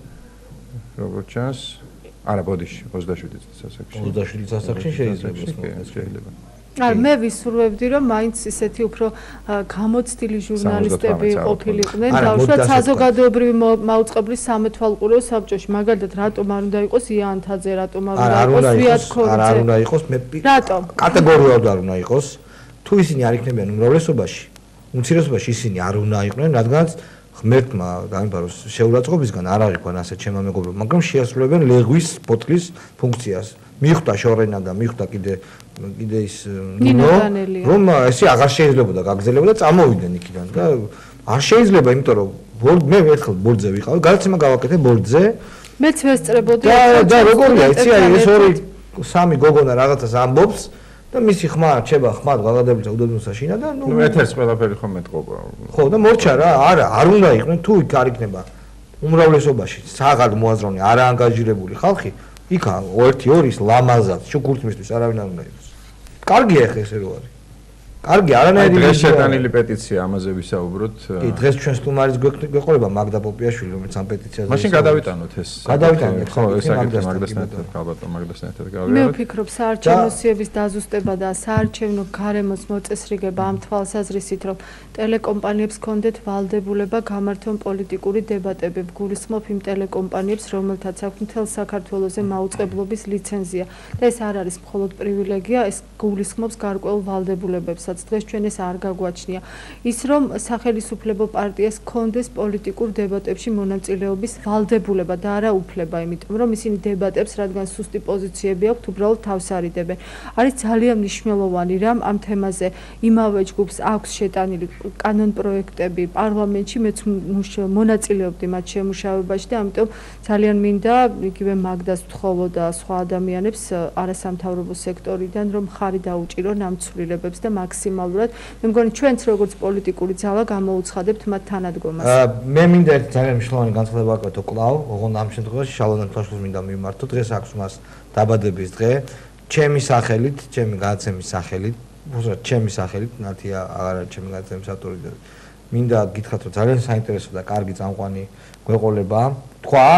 როგორც ჩანს არა ბოდიში ოცდაშვიდი წლის ასაკში ოცდაშვიდი წლის ასაკში შეიძლება შეიძლება არ მე ვისურვებდი რომ მაინც ისეთი უფრო გამოცდილი ჟურნალისტები ყოფილიყვნენ დავუშვათ საზოგადოებრივი მაუწყებლის სამეთვალყურეო საბჭოში მაგალითად რატომ არ უნდა იყოს იანთაძე რატომ არ უნდა იყოს ვიატქოვიძე არ უნდა იყოს მე რატომ კატეგორიულად არ უნდა იყოს თუ ისინი არ იქნებიან უმრავლესობაში უმცირესობაში ისინი არ უნდა იყვნენ რადგანაც ღმერთმა გამიფაროს შეურაცხყოფისგან არ აღიქვან ასე ჩემო მეგობრებო მაგრამ შეასრულებენ ლეგვის ბოთლის ფუნქციას მიხვდა შორენა და მიხვდა კიდე კიდე ის ნინო რომ ესე აღარ შეიძლება და გაგზელება და წამოვიდნენ იქიდან და არ შეიძლება იმიტომ რომ მე ერთხელ ბორდზე ვიყავი გადაცემა გავაკეთე ბორდზე მეც ვესწრებოდი და და როგორია იცი აი ეს ორი სამი გოგონა რაღაცას ამბობს და მისი ხმა რჩება ხმა გაღადებიცა უდაბნოსა შინა და ნუ ეთერს ყველაფერი ხომ მეტყობა ხო და მორჩა რა არა არ უნდა იყვნენ თუ იქ არ იქნება უმრავლესობაში საღად მოაზროვნე არაანგაჟირებული ხალხი იქა ერთი ორი ის ლამაზად შუქურთმისთვის არავინ არ უნდა იყოს კარგია ხე ესე რო არის კარგი არანაირი დღეს შეტანილი პეტიცია ამაზე ვისაუბროთ კი დღეს ჩვენ სტუმარის გვეყოლება მაგდა პოპიაშვილი რომელიც ამ პეტიციაზე მაშინ გადავიტანოთ ეს გადავიტანოთ ხო ეს საკითხი მაგდასთან ერთად ალბათ მაგდასთან ერთად გავიაროთ მე ვფიქრობ საარჩევნო სიების დაზუსტება და საარჩევნო გარემოს მოწესრიგება ამ თვალსაზრისით რომ ტელეკომპანიებს ჰქონდეთ ვალდებულება გამართონ პოლიტიკური დებატები გულისხმობ იმ ტელეკომპანიებს რომელთაც აქვს მთელ საქართველოზე მაუწყებლობის ლიცენზია და ეს არ არის მხოლოდ პრივილეგია ეს გულისხმობს გარკვეულ ვალდებულებებს დღეს ჩვენ ეს არ გაგვაჩნია ის რომ სახელმწიფო პარტიას ჰქონდეს პოლიტიკურ დებატებში მონაწილეობის ვალდებულება და არა უფლება იმიტომ რომ ისინი დებატებს რადგან სუსტი პოზიციები აქვთ უბრალოდ თავს არიდებენ არის ძალიან მნიშვნელოვანი რამ ამ თემაზე იმავე ჯგუფს აქვს შეტანილი კანონპროექტები პარლამენტში მეც მონაწილეობდი მათ შემუშავებაში და ამიტომ ძალიან მინდა იგივე მაგდას ვთხოვო და სხვა ადამიანებს არასამთავრობო სექტორიდან რომ ხარი დაუჭირონ ამ ცვლილებებს და მაქსიმალურად მე მგონი ჩვენც როგორც პოლიტიკური ძალა გამოუცხადებთ მათ თანადგომას. მე მინდა ერთ ძალიან მნიშვნელოვანი განცხადება ვაკეთო კლავ, ოღონდ ამ შემთხვევაში შალონან თაშხოს მინდა მიმართო. დღეს აქვს მას დაბადების დღე. ჩემი სახელით, ჩემი გადაცემის სახელით, უბრალოდ ჩემი სახელით, ნათია აღარ არის ჩემი გადაცემის ავტორი და მინდა გითხრათ რომ ძალიან საინტერესო და კარგი წამყვანი გვეყოლება. თქვა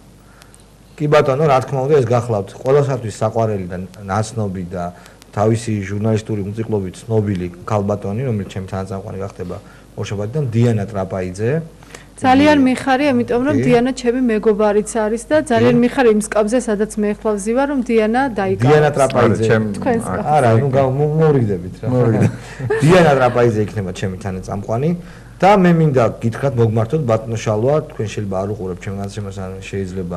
კი ბატონო, რა თქმა უნდა ეს გახლავთ ყველასათვის საყვარელი და ნაცნობი და თავისი ჟურნალისტური მუზიკლობით ცნობილი ქალბატონი, რომელიც ჩემი თანაწამყვანი გახდება ორშაბათიდან, დიანა ტრაპაიძე. ძალიან მიხარია, იმიტომ რომ დიანა ჩემი მეგობარიც არის და ძალიან მიხარია იმ სკამზე, სადაც მე ახლა ვზივარ, რომ დიანა დაიკავოს. დიანა ტრაპაიძე. არა, ნუ მოვრიგდებით რა. დიანა ტრაპაიძე იქნება ჩემი თანაწამყვანი და მე მინდა გითხრათ მოგმართოთ ბატონო შალვა, თქვენ შეიძლება არ უყურებთ ჩემ განაცემას, ან შეიძლება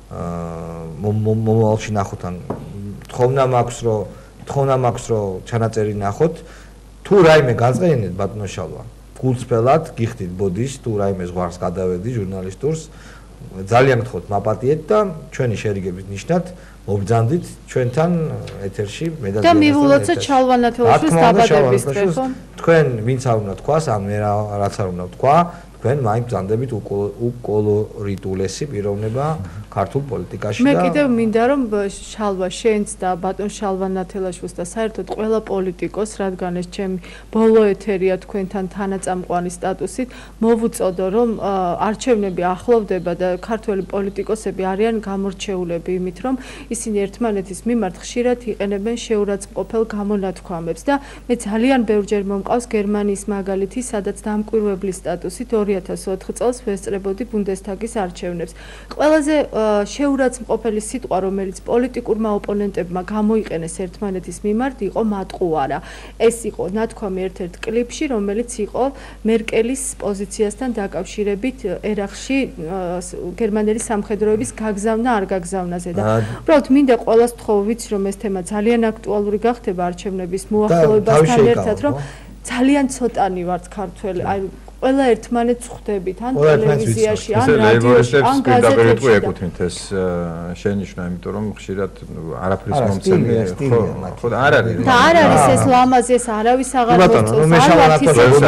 მომავალში ნახოთ ან თხოვნა მაქვს რომ თხოვნა მაქვს რომ ჩანაწერი ნახოთ თუ რაიმე განწყენეთ ბატონო შალვა გულწრფელად გიხდით ბოდიშს თუ რაიმე ზღვარს გადავედი ჟურნალისტურს ძალიან გთხოვთ მაპატიეთ და ჩვენი შერიგების ნიშნად მობრძანდით ჩვენთან ეთერში მე და და მივულოცა ჩალვანათელაშვილის დაბადების დღე ხო? თქვენ ვინც არ უნდა თქვას, ან მე რაც არ უნდა თქვა, თქვენ მაინც ბრძანდებით უკოლორიტულესი პიროვნება ქართულ პოლიტიკაში და მე კიდევ მინდა რომ შალვა შენც და ბატონ შალვანათელაშვილს და საერთოდ ყველა პოლიტიკოს, რადგან ეს ჩემი ბოლო ეთერია თქვენთან თანაწამყვანი სტატუსით, მოვუწოდო რომ არჩევნები ახლოვდება და ქართველი პოლიტიკოსები არიან გამორჩეულები იმით, რომ ისინი ერთმანეთის მიმართ ხშირად იყენებენ შეურაცხმყოფელ გამონათქვამებს და მე ძალიან ბევრჯერ მომყავს გერმანიის მაგალითი, სადაც დამკვირვებლის სტატუსით ორი ათას ოთხ წელს ვესწრებოდი ბუნდესტაგის არჩევნებს. ყველაზე შეურაცხმყოფელი სიტყვა, რომელიც პოლიტიკურმა ოპონენტებმა გამოიყენეს ერთმანეთის მიმართ, იყო მატყუარა. ეს იყო ნათქვამი ერთ-ერთ კლიპში, რომელიც იყო მერკელის პოზიციასთან დაკავშირებით ერახში გერმანელი სამხედროების გაგზავნა არ გაგზავნაზე და უბრალოდ მინდა ყველას ვთხოვო, ვიცი რომ ეს თემა ძალიან აქტუალური გახდება არჩევნების მოახლოებასთან ერთად, რომ ძალიან ცოტანი ვართ ქართველი, აი ყველა ერთმანეთს ხვდებით ან ტელევიზიაში ან რადიოში ან გაზეთებში ეკუთვნით ეს შენიშვნა, იმიტომ რომ ხშირად არაფრის მომცემი ხო არ არის და არ არის ეს ლამაზი, ეს არავის აღარ მოწონს არ ვართ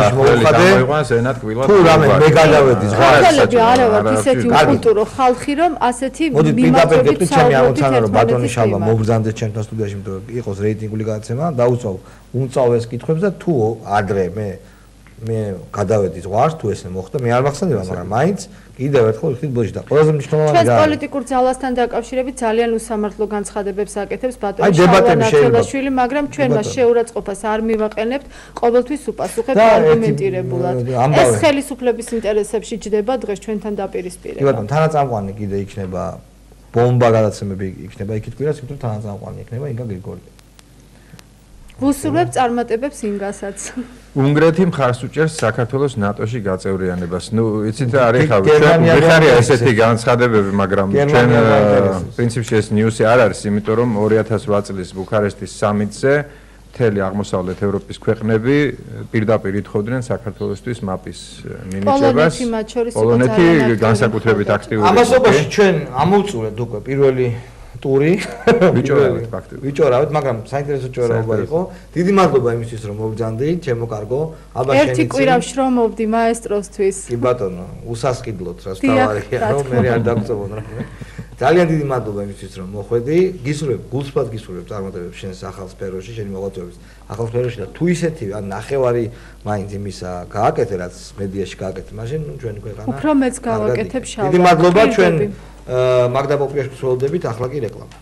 თუ რამე მე გადავედი ზღარში არა ვართ ისეთი უკულტურო ხალხი რომ ასეთი მიმართებით ჩემი ამოცანა რომ ბატონი შალვა მობრძანდეს ჩემთან სტუდიაში, იმიტომ რომ იყოს რეიტინგული გადაცემა, დაუწავ უმწავეს კითხვებს და თუ ადრე მე მე გადავედი ზღვარს თუ ესე მოხდა მე არ მახსენდება, მაგრამ მაინც კიდევ ერთხელ ვიხდით ბოჭი და ყველაზე მნიშვნელოვანი ჩვენ პოლიტიკურ ძალასთან დაკავშირებით ძალიან უსამართლო განცხადებებს აკეთებს ბატონი შალვანათელაშვილი, მაგრამ ჩვენ მას შეურაცხყოფას არ მივაყენებთ, ყოველთვის უპასუხებთ არგუმენტირებულად. ეს ხელისუფლების ინტერესებში ჯდება დღეს ჩვენთან დაპირისპირება. კი ბატონო, თანაწამყვანი კიდე იქნება ბომბა გადაცემები იქნება იქით კვირას, იმიტომ რომ თანაწამყვანი იქნება ინგა გრიგორია. ვუსურვებ წარმატებებს ინგასაც. უნგრეთი მხარს უჭერს საქართველოს ნატოში გაწევრიანებას. ნუ იცით რა არის ხავი? ჩვენ ვიხარია ესეთი განცხადებები, მაგრამ ჩვენ პრინციპში ეს ნიუსი არ არის, იმიტომ რომ ორი ათას ოთხ წლის ბუქარესტის სამიტზე მთელი აღმოსავლეთ ევროპის ქვეყნები პირდაპირ ითხოვდნენ საქართველოსთვის მაპის მინიჭებას. პოლონეთი განსაკუთრებით აქტიური. ამასობაში ჩვენ ამოვწურეთ უკვე პირველი ტური ვიჭორავთ ფაქტობრივად. ვიჭორავთ, მაგრამ საინტერესო ჭორაობა იყო. დიდი მადლობა იმისთვის, რომ მოვბრძანდით, ჩემო კარგო. აბა შენიც ერთი კვირა შრომობდი მაესტროსთვის. კი ბატონო, უსასყიდლოთ რა სთავარია, რომ მე არ დაგწოვონ რა. ძალიან დიდი მადლობა იმისთვის, რომ მოხვედი. გისურვებ, გულსფრად გისურვებ წარმატებებს შენს ახალ სფეროში, შენი მოღვაწეობის ახალ სფეროში და თუ ისეთი ან ნახევარი მაინც იმისა გააკეთე, რაც მედიაში გააკეთე, მაშინ ნუ ჩვენი ქვეყანა უფრო მეც გავაკეთებ შალვა. დიდი მადლობა ჩვენ მაგდა პოპიაშვილს ველოდებით, ახლა კი რეკლამა.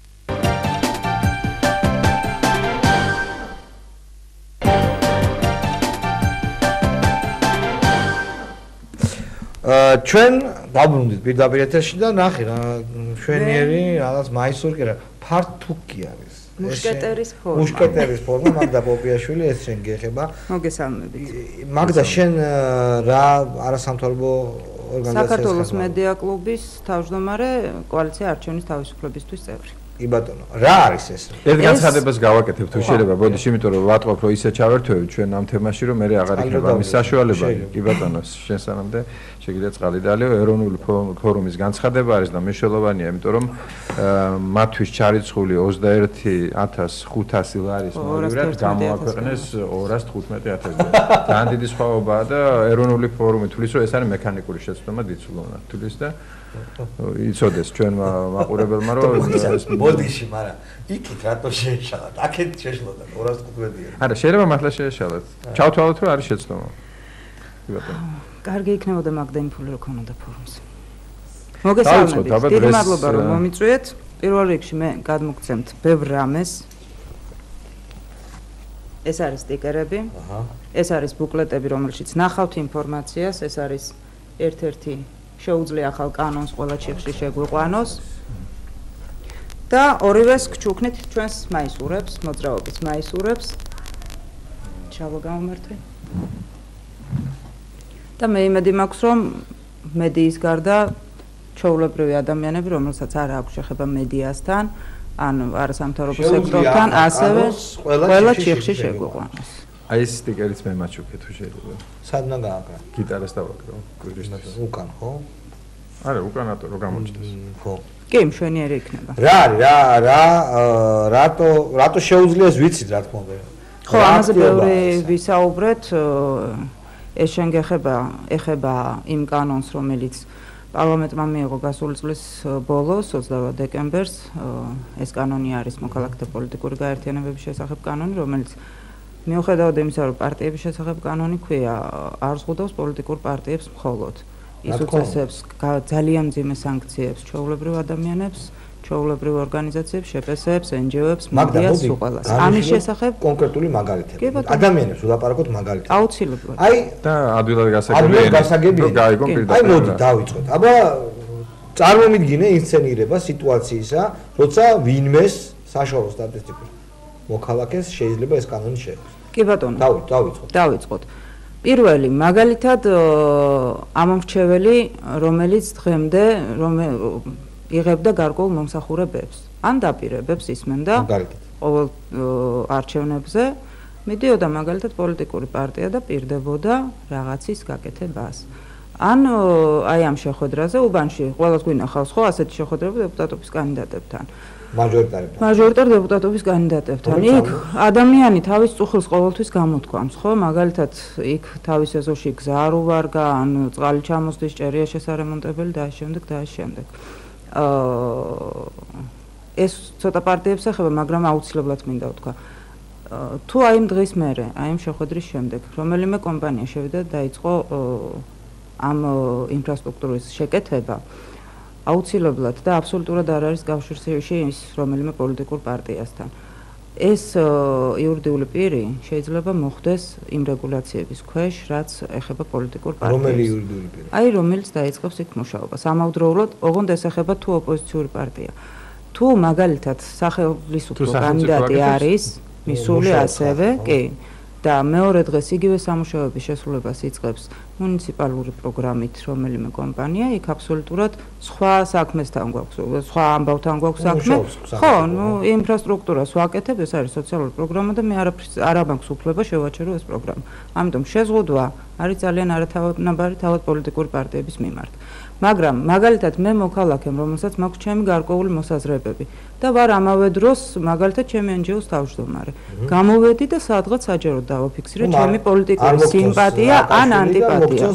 ჩვენ დაბრუნდით პირდაპირ ეთერში და ნახე რა შვენიერი რაღაც მაისური კი რა ფართუკი არის. მუშკეტერის ფორმა. მუშკეტერის ფორმა მაგდა პოპიაშვილი ეს შენ გეხება. მოგესალმებით. მაგდა შენ რა არასამთავრობო საქართველოს მედია კლუბის თავმჯდომარე, კოალიცია არჩევნის თავისუფლებისთვის წევრი. კი ბატონო, რა არის ეს? ეს განცხადებას გავაკეთებ თუ შეიძლება, ბოდიში, იმიტომ რომ ვატყობ რომ ისე ჩავერთვევით ჩვენ ამ თემაში, რომ მე აღარ იქნება ამის საშუალება. კი ბატონო, შენ სანამდე შეგიძლია წყალი დაალიო, ეროვნული ფორუმის განცხადება არის და მნიშვნელოვანია, იმიტომ რომ მათთვის ჩარიცხული ოცდაერთი ათას ხუთასი ლარის მოვიდა გამოაქვეყნეს ორას თხუთმეტი ათასი. ძალიან დიდი სხვაობაა და ეროვნული ფორუმი თulis რომ ეს არის მექანიკური შეცდომა დიცულოვნა. თulis და იცოდეს ჩვენ მაყურებელმა რომ ბოდიში, მაგრამ იქით რატო შეეშალათ? აქეთ შეშლოდა ორას თხუთმეტი. არა, შეიძლება მართლა შეეშალათ. ჩავთვალოთ რომ არის შეცდომა. კი ბატონო. კარგი იქნებოდა მაგდა იმფული რო ქონოდა ფორუმს. მოგესალმებით. დიდი მადლობა რომ მომიწვიეთ. პირველ რიგში მე გადმოგცემთ ბევრ რამეს. ეს არის სტიკერები. აჰა. ეს არის ბუკლეტები, რომელშიც ნახავთ ინფორმაციას, ეს არის ერთ-ერთი შეუძლია ახალ კანონს ყველა ჩიხში შეგვიყვანოს. და ორივეს გჩუქნით ჩვენს მაისურებს, მოძრაობის მაისურებს. ჩალო გამომართვე. და მე იმედი მაქვს, რომ მედიის გარდა ჩვეულებრივი ადამიანები, რომელსაც არ აქვს შეხება მედიასთან, ან არასამთავრობო სექტორთან, ასევე ყველა ჩიხში შეგვიყვანოს. აი ეს სტიკერიც მე მაჩუქე თუ შეიძლება. სადნა გააკრა? გიტარას დავაკრავ, კვირის. უკან ხო? არა, უკანათო რო გამოჩნდეს. ხო. კი, მშვენიერი იქნება. რა არის, რა რა რატო რატო შეუძლიეს ვიცით რა თქმა უნდა. ხო, ამაზე ბევრი ვისაუბრეთ, ეს შეგეხება ეხება იმ კანონს, რომელიც პარლამენტმა მიიღო გასული წლის ბოლოს, ოცდაოთხ დეკემბერს. ეს კანონი არის მოქალაქეთა პოლიტიკური გაერთიანებების შესახებ კანონი, რომელიც მიუხედავად იმისა, რომ პარტიების შესახებ კანონი ქვია, არ ზღუდავს პოლიტიკურ პარტიებს მხოლოდ. ის უწესებს ძალიან მძიმე სანქციებს ჩვეულებრივ ადამიანებს, ჩვეულებრივ ორგანიზაციებს, შეპესებს, εν ჯი ო-ებს, მედიას უყალას. ამის შესახებ კონკრეტული მაგალითები. ადამიანებს ვლაპარაკოთ მაგალითად. აუცილებლად. აი, და ადვილად გასაგებია. გაიგონ პირდაპირ. აი, მოდი დავიწყოთ. აბა წარმომიდგინე ინსცენირება სიტუაციისა, როცა ვინმეს საშუალო სტატისტიკურ მოქალაქეს შეიძლება ეს კანონი შეეძლოს. კი ბატონო. დავიწყოთ. დავიწყოთ. პირველი მაგალითად ამომრჩეველი, რომელიც დღემდე იღებდა გარკვეულ მომსახურებებს, ან დაპირებებს ისმენდა ყოველ არჩევნებზე, მიდიოდა მაგალითად პოლიტიკური პარტია და პირდებოდა რაღაცის გაკეთებას. ან აი ამ შეხვედრაზე უბანში ყველას გვინახავს ხო ასეთი შეხვედრები დეპუტატობის კანდიდატებთან. მაჟორიტარებთან. მაჟორიტარ დეპუტატობის კანდიდატებთან. იქ ადამიანი თავის წუხილს ყოველთვის გამოთქვამს, ხო? მაგალითად, იქ თავის ეზოში გზა არ უვარგა, ან წყალი ჩამოსდის, ჭერია შესარემონტებელი და ამ შემდეგ და ამ შემდეგ. აა ეს ცოტა პარტიებს ეხება, მაგრამ აუცილებლად მინდა ვთქვა. თუ აი იმ დღის მერე, აი იმ შეხვედრის შემდეგ, რომელიმე კომპანია შევიდა და დაიწყო ამ ინფრასტრუქტურის შეკეთება, აუცილებლად და აბსოლუტურად არ არის კავშირში ის რომელიმე პოლიტიკურ პარტიასთან. ეს იურიდიული პირი შეიძლება მოხდეს იმ რეგულაციების ქვეშ, რაც ეხება პოლიტიკურ პარტიას. რომელი იურიდიული პირი? აი, რომელიც დაიწყებს იქ მუშაობას. ამავდროულად, ოღონდ ეს ეხება თუ ოპოზიციური პარტია. თუ მაგალითად სახელმწიფო კანდიდატი არის, მისული ასევე, კი. და მეორე დღეს იგივე სამუშაოების შესრულებას იწყებს მუნიციპალური პროგრამით რომელიმე კომპანია, იქ აბსოლუტურად სხვა საქმესთან გვაქვს, სხვა ამბავთან გვაქვს საქმე. ხო, ნუ ინფრასტრუქტურას ვაკეთებ, ეს არის სოციალური პროგრამა და მე არ მაქვს უფლება შევაჩერო ეს პროგრამა. ამიტომ შეზღუდვა არის ძალიან არათავისუფლებელი თავად პოლიტიკური პარტიების მიმართ. მაგრამ მაგალითად მე მოქალაქემ, რომელსაც მაქვს ჩემი გარკვეული მოსაზრებები და ვარ ამავე დროს მაგალითად ჩემი εν ჯი ო-ს თავმჯდომარე. გამოვედი და სადღაც საჯაროდ დავაფიქსირე ჩემი პოლიტიკური სიმპათია ან ანტიპათია.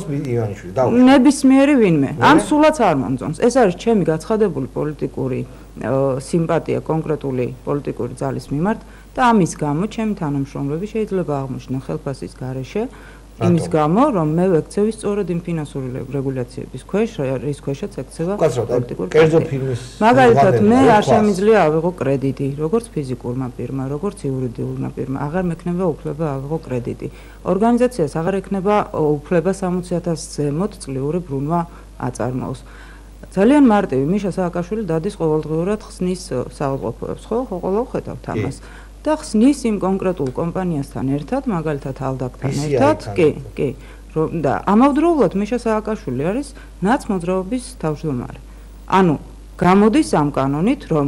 ნებისმიერი ვინმე. ან სულაც არ მომწონს. ეს არის ჩემი გაცხადებული პოლიტიკური სიმპათია კონკრეტული პოლიტიკური ძალის მიმართ და ამის გამო ჩემი თანამშრომლები შეიძლება აღმოჩნდნენ ხელფასის გარეშე. იმის გამო, რომ მე ვექცევი სწორედ იმ ფინანსური რეგულაციების ქვეშ, რის ქვეშაც ექცევა პოლიტიკური პარტია. მაგალითად, მე არ შემიძლია ავიღო კრედიტი, როგორც ფიზიკურმა პირმა, როგორც იურიდიულმა პირმა, აღარ მექნება უფლება ავიღო კრედიტი. ორგანიზაციას აღარ ექნება უფლება სამოცი ათასის ზემოთ წლიური ბრუნვა აწარმოოს. ძალიან მარტივი, მიშა სააკაშვილი დადის ყოველდღიურად ხსნის საავადმყოფოებს, ხო? ხო, ყველა ვხედავთ ამას. და ხსნის იმ კონკრეტულ კომპანიასთან ერთად, მაგალითად ალდაკთან ერთად, კი, კი. და ამავდროულად მიშა სააკაშვილი არის ნაცმოძრაობის თავმჯდომარე. ანუ გამოდის ამ კანონით, რომ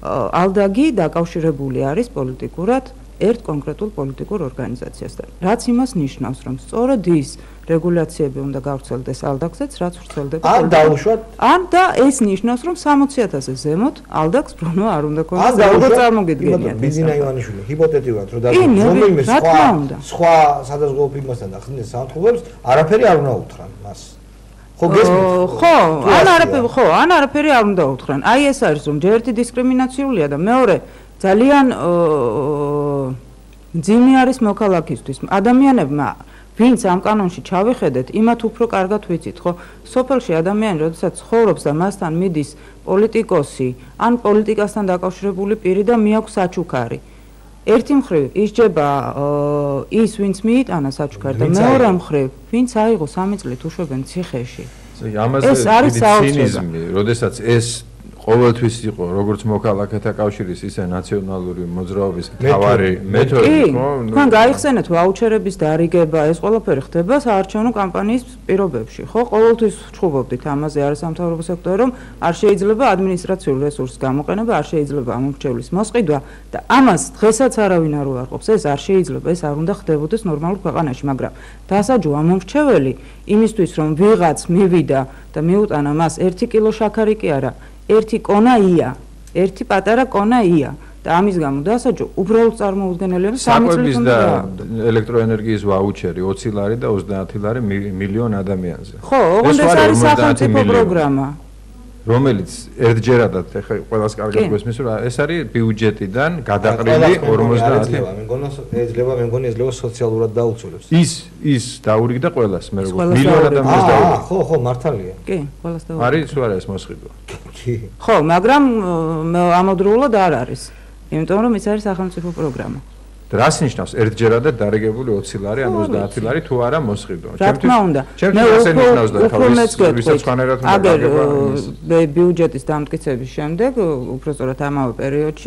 ალდაგი დაკავშირებული არის პოლიტიკურად ერთ კონკრეტულ პოლიტიკურ ორგანიზაციასთან. რაც იმას ნიშნავს, რომ სწორედ ის რეგულაციები უნდა გავრცელდეს ალდაკზეც, რაც ვრცელდება. ან დაუშვათ, ან და ეს ნიშნავს, რომ სამოცი ათასის ზემოთ ალდაკს ბრუნვა არ უნდა ქონდეს. როგორ წარმოგიდგენიათ? ბიზინა ივანიშვილი ჰიპოთეტიურად რომ დავუმე სხვა სხვა სადაზღვევო ფირმასთან და ხსნის სამთხოვებს, არაფერი არ უნდა უთხრან მას. ხო გესმით? ხო, ან არაფერი, ხო, ან არაფერი არ უნდა უთხრან. აი ეს არის, რომ ჯერ ერთი დისკრიმინაციულია და მეორე ძალიან მძიმე არის მოქალაქისთვის. ადამიანებმა ვინც ამ კანონში ჩავიხედეთ, იმათ უფრო კარგად ვიცით, ხო? სოფელში ადამიანი, როდესაც ცხოვრობს და მასთან მიდის პოლიტიკოსი, ან პოლიტიკასთან დაკავშირებული პირი და მიაქვს საჩუქარი. ერთი მხრივ ისჯება ის, ვინც მიიტანა საჩუქარი და მეორე მხრივ, ვინც აიღო სამი წლით უშვებენ ციხეში. ამაზე ცინიზმი, როდესაც ეს ყოველთვის იყო როგორც მოქალაქეთა კავშირის, ისე ნაციონალური მოძრაობის მთავარი მეთოდი, ხო? თქვენ გაიხსენეთ ვაუჩერების დარიგება, ეს ყველაფერი ხდება საარჩევნო კამპანიის პირობებში, ხო? ყოველთვის ვჩხუბობდით ამაზე არასამთავრობო სექტორი, რომ არ შეიძლება ადმინისტრაციული რესურსის გამოყენება, არ შეიძლება ამომრჩევლის მოსყიდვა და ამას დღესაც არავინ არ უარყოფს. ეს არ შეიძლება, ეს არ უნდა ხდებოდეს ნორმალურ ქვეყანაში, მაგრამ დასაჯო ამომრჩეველი იმისთვის, რომ ვიღაც მივიდა და მიუტანა მას ერთი კილო შაქარი კი არა, ერთი კონა ია, ერთი პატარა კონა ია და ამის გამო დასაჯო უბრალოდ წარმოუდგენელია სამი წლის და ელექტროენერგიის ვაუჩერი ოცი ლარი და ოცდაათი ლარი მილიონ ადამიანზე. ხო, ოღონდ ეს არის სახელმწიფო პროგრამა. რომელიც ერთჯერადად ეხა ყველას კარგად გვესმის რომ ეს არის ბიუჯეტიდან გადაყრილი ორმოცდაათი. მე მგონია ეძლევა, მე მგონია ეძლევა სოციალურად დაუცველებს. ის ის დაურიგდა ყველას, მე როგორ მილიონ ადამიანს დაურიგდა. ხო, ხო, მართალია. კი, ყველას დაურიგდა. არის თუ არა ეს მოსყიდვა? კი. ხო, მაგრამ ამავდროულად არ არის. იმიტომ რომ ის არის სახელმწიფო პროგრამა. რას ნიშნავს ერთჯერადად დარიგებული ოცი ლარი ან ოცდაათი ლარი თუ არა მოსყიდვა? რა თქმა უნდა. მე უფრო მეც ბიუჯეტის დამტკიცების შემდეგ, უფრო სწორად ამავე პერიოდში,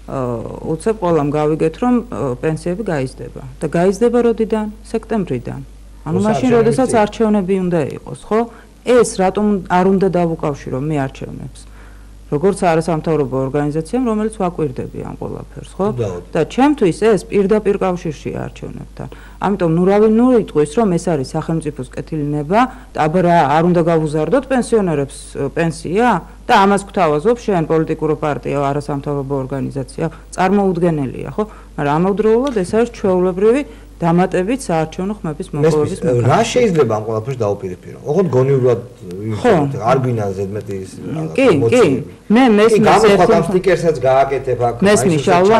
უცებ ყველამ გავიგეთ, რომ პენსიები გაიზრდება და გაიზრდება როდიდან? სექტემბრიდან. ანუ მაშინ, როდესაც არჩევნები უნდა იყოს, ხო? ეს რატომ არ უნდა დავუკავშირო მე არჩევნებს? როგორც არასამთავრობო ორგანიზაციამ, რომელიც ვაკვირდები ამ ყველაფერს, ხო? და ჩემთვის ეს პირდაპირ კავშირშია არჩევნებთან. ამიტომ ნუ რავი ნუ იტყვის, რომ ეს არის სახელმწიფოს კეთილინება და აბა რა არ უნდა გავუზარდოთ პენსიონერებს პენსია და ამას გვთავაზობ შენ პოლიტიკურ პარტია არასამთავრობო ორგანიზაცია, წარმოუდგენელია, ხო? მაგრამ ამავდროულად ეს არის ჩვეულებრივი დამატებით საარჩევნო ხმების მოპოვების მექანიზმი. რა შეიძლება ამ ყველაფერს დაუპირისპირო? ოღონდ გონივრად არ გვინა ზედმეტი ის რაღაცა. კი, კი. მე მესმის ერთ სტიკერსაც გააკეთებ აქ, მესმის შალვა.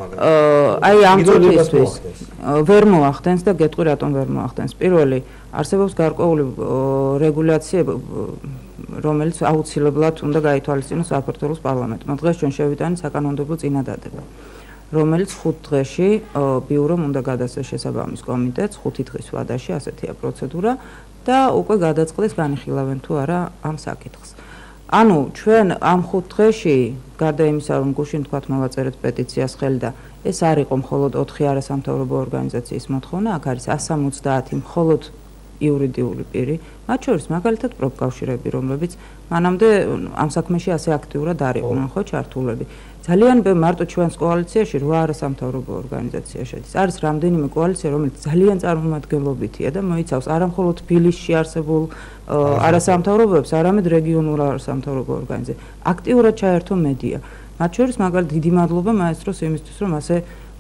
აი ამ წუთისთვის ვერ მოახდენს და გეტყვი რატომ ვერ მოახდენს. პირველი არსებობს გარკვეული რეგულაცია, რომელიც აუცილებლად უნდა გაითვალისწინოს საქართველოს პარლამენტმა. დღეს ჩვენ შევიტანით საკანონმდებლო წინადადება, რომელიც ხუთ დღეში ბიურომ უნდა გადასცეს შესაბამის კომიტეტს, ხუთი დღის ვადაში, ასეთია პროცედურა და უკვე გადაწყდეს განიხილავენ თუ არა ამ საკითხს. ანუ ჩვენ ამ ხუთ დღეში, გარდა იმისა, რომ გუშინ თქვათ მოვაწერეთ პეტიციას ხელი და ეს არ იყო მხოლოდ ოთხი არასამთავრობო ორგანიზაციის მოთხოვნა, აქ არის εκατს სამოცდაათი მხოლოდ იურიდიული პირი, მათ შორის მაგალითად პროფკავშირები, რომლებიც მანამდე ამ საქმეში ასე აქტიურად არ იყვნენ, ხო, ჩართულები. ძალიან მარტო ჩვენს კოალიციაში რვა არასამთავრობო ორგანიზაცია შედის. არის რამდენიმე კოალიცია, რომელიც ძალიან წარმომადგენლობითია და მოიცავს არა მხოლოდ თბილისში არსებულ არასამთავრობოებს, არამედ რეგიონულ არასამთავრობო ორგანიზაციებს. აქტიურად ჩაერთო მედია. მათ შორის მაგალითად დიდი მადლობა მაესტროს იმისთვის, რომ ასე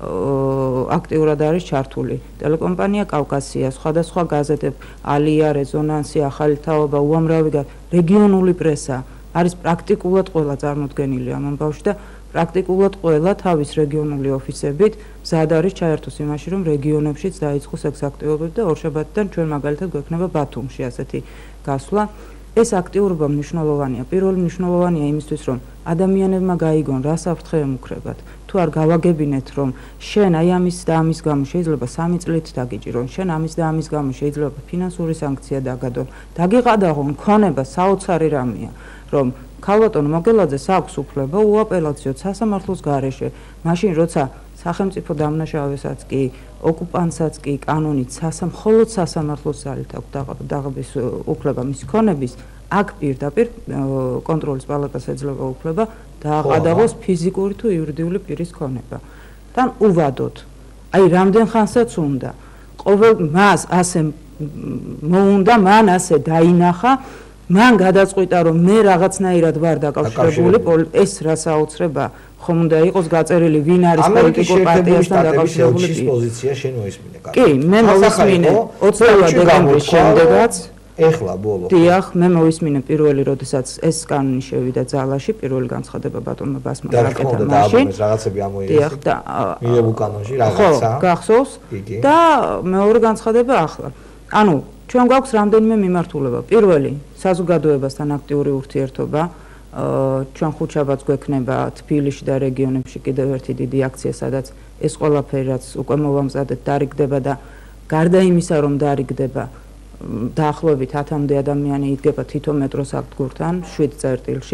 აქტიურად არის ჩართული ტელეკომპანია კავკასია, სხვადასხვა გაზეთები, ალია, რეზონანსი, ახალი თაობა, უამრავი რეგიონული პრესა არის პრაქტიკულად ყველა წარმოდგენილი ამ ამბავში და პრაქტიკულად ყველა თავის რეგიონული ოფისებით მზად არის ჩაერთოს იმაში, რომ რეგიონებშიც დაიწყოს ეს აქტივობები და ორშაბათიდან ჩვენ მაგალითად გვექნება ბათუმში ასეთი გასვლა. ეს აქტიურობა მნიშვნელოვანია. პირველი მნიშვნელოვანია იმისთვის, რომ ადამიანებმა გაიგონ, რა საფრთხე ემუქრებათ. თუ არ გავაგებინეთ, რომ შენ აი ამის და ამის გამო შეიძლება სამი წლით დაგიჭირონ, შენ ამის და ამის გამო შეიძლება ფინანსური სანქცია დაგადონ, დაგიყადაღონ, ქონება საოცარი რამეა, რომ ქალბატონ მოგელაძეს აქვს უფლება უაპელაციოდ სასამართლოს გარეშე, მაშინ როცა სახელმწიფო დამნაშავესაც კი, ოკუპანტსაც კი კანონით სასამხოლოდ სასამართლოს ძალით აქვს დაღების უფლება მის ქონების, აქ პირდაპირ კონტროლის პალატას ეძლევა უფლება დააყადაღოს ფიზიკური თუ იურიდიული პირის ქონება. თან უვადოთ. აი რამდენ ხანსაც უნდა. ყოველ მას ასე მოუნდა, მან ასე დაინახა, მან გადაწყვიტა, რომ მე რაღაცნაირად ვარ დაკავშირებული, ეს რა საოცრება ხომ უნდა იყოს გაწერილი, ვინ არის პოლიტიკურ პარტიასთან დაკავშირებული პოზიცია შენ მოისმინე. კი, მე მოვისმინე ოცდაორი დეკემბრის შემდეგაც. ეხლა ბოლო. დიახ, მე მოვისმინე პირველი, როდესაც ეს კანონი შევიდა ძალაში, პირველი განცხადება ბატონმა ბასმა გააკეთა მაშინ. რაღაცები ამოიღეს. დიახ, და მიიღო კანონში რაღაცა. ხო, გახსოვს? და მეორე განცხადება ახლა. ანუ ჩვენ გვაქვს რამდენიმე მიმართულება. პირველი, საზოგადოებასთან აქტიური ურთიერთობა. ჩვენ ხუთშაბათს გვექნება თბილისში და რეგიონებში კიდევ ერთი დიდი აქცია, სადაც ეს ყველაფერი რაც უკვე მოვამზადეთ დარიგდება და გარდა იმისა, რომ დარიგდება, დაახლოებით ათამდე ადამიანი იდგება თითო მეტროს სადგურთან შვიდ წერტილში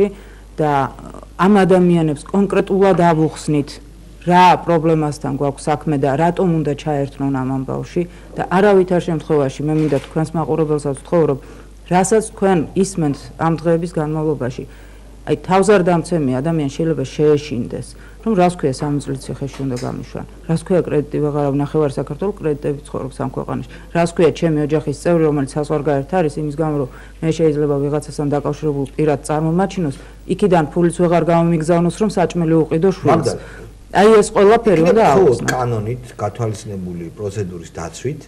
და ამ ადამიანებს კონკრეტულად ავუხსნით რა პრობლემასთან გვაქვს საქმე და რატომ უნდა ჩაერთნონ ამ ამბავში და არავითარ შემთხვევაში მე მინდა თქვენს მაყურებელსაც ვთხოვ რომ რასაც თქვენ ისმენთ ამ დღეების განმავლობაში აი თავზარდამცემი ადამიანი შეიძლება შეეშინდეს რომ რას ქვია სამი წლის ციხეში უნდა გამიშვან რას ქვია კრედიტი ვეღარ ვნახევარ საქართველოს კრედიტები ცხოვრობს ამ ქვეყანაში რას ქვია ჩემი ოჯახის წევრი რომელიც საზღვარგარეთ არის იმის გამო რომ მე შეიძლება ვიღაცასთან დაკავშირებულ პირად წარმომაჩინოს იქიდან ფულიც ვეღარ გამომიგზავნოს რომ საჭმელი უყიდო შვილს აი ეს ყველაფერი უნდა ავხსნათ კანონით გათვალისწინებული პროცედურის დაცვით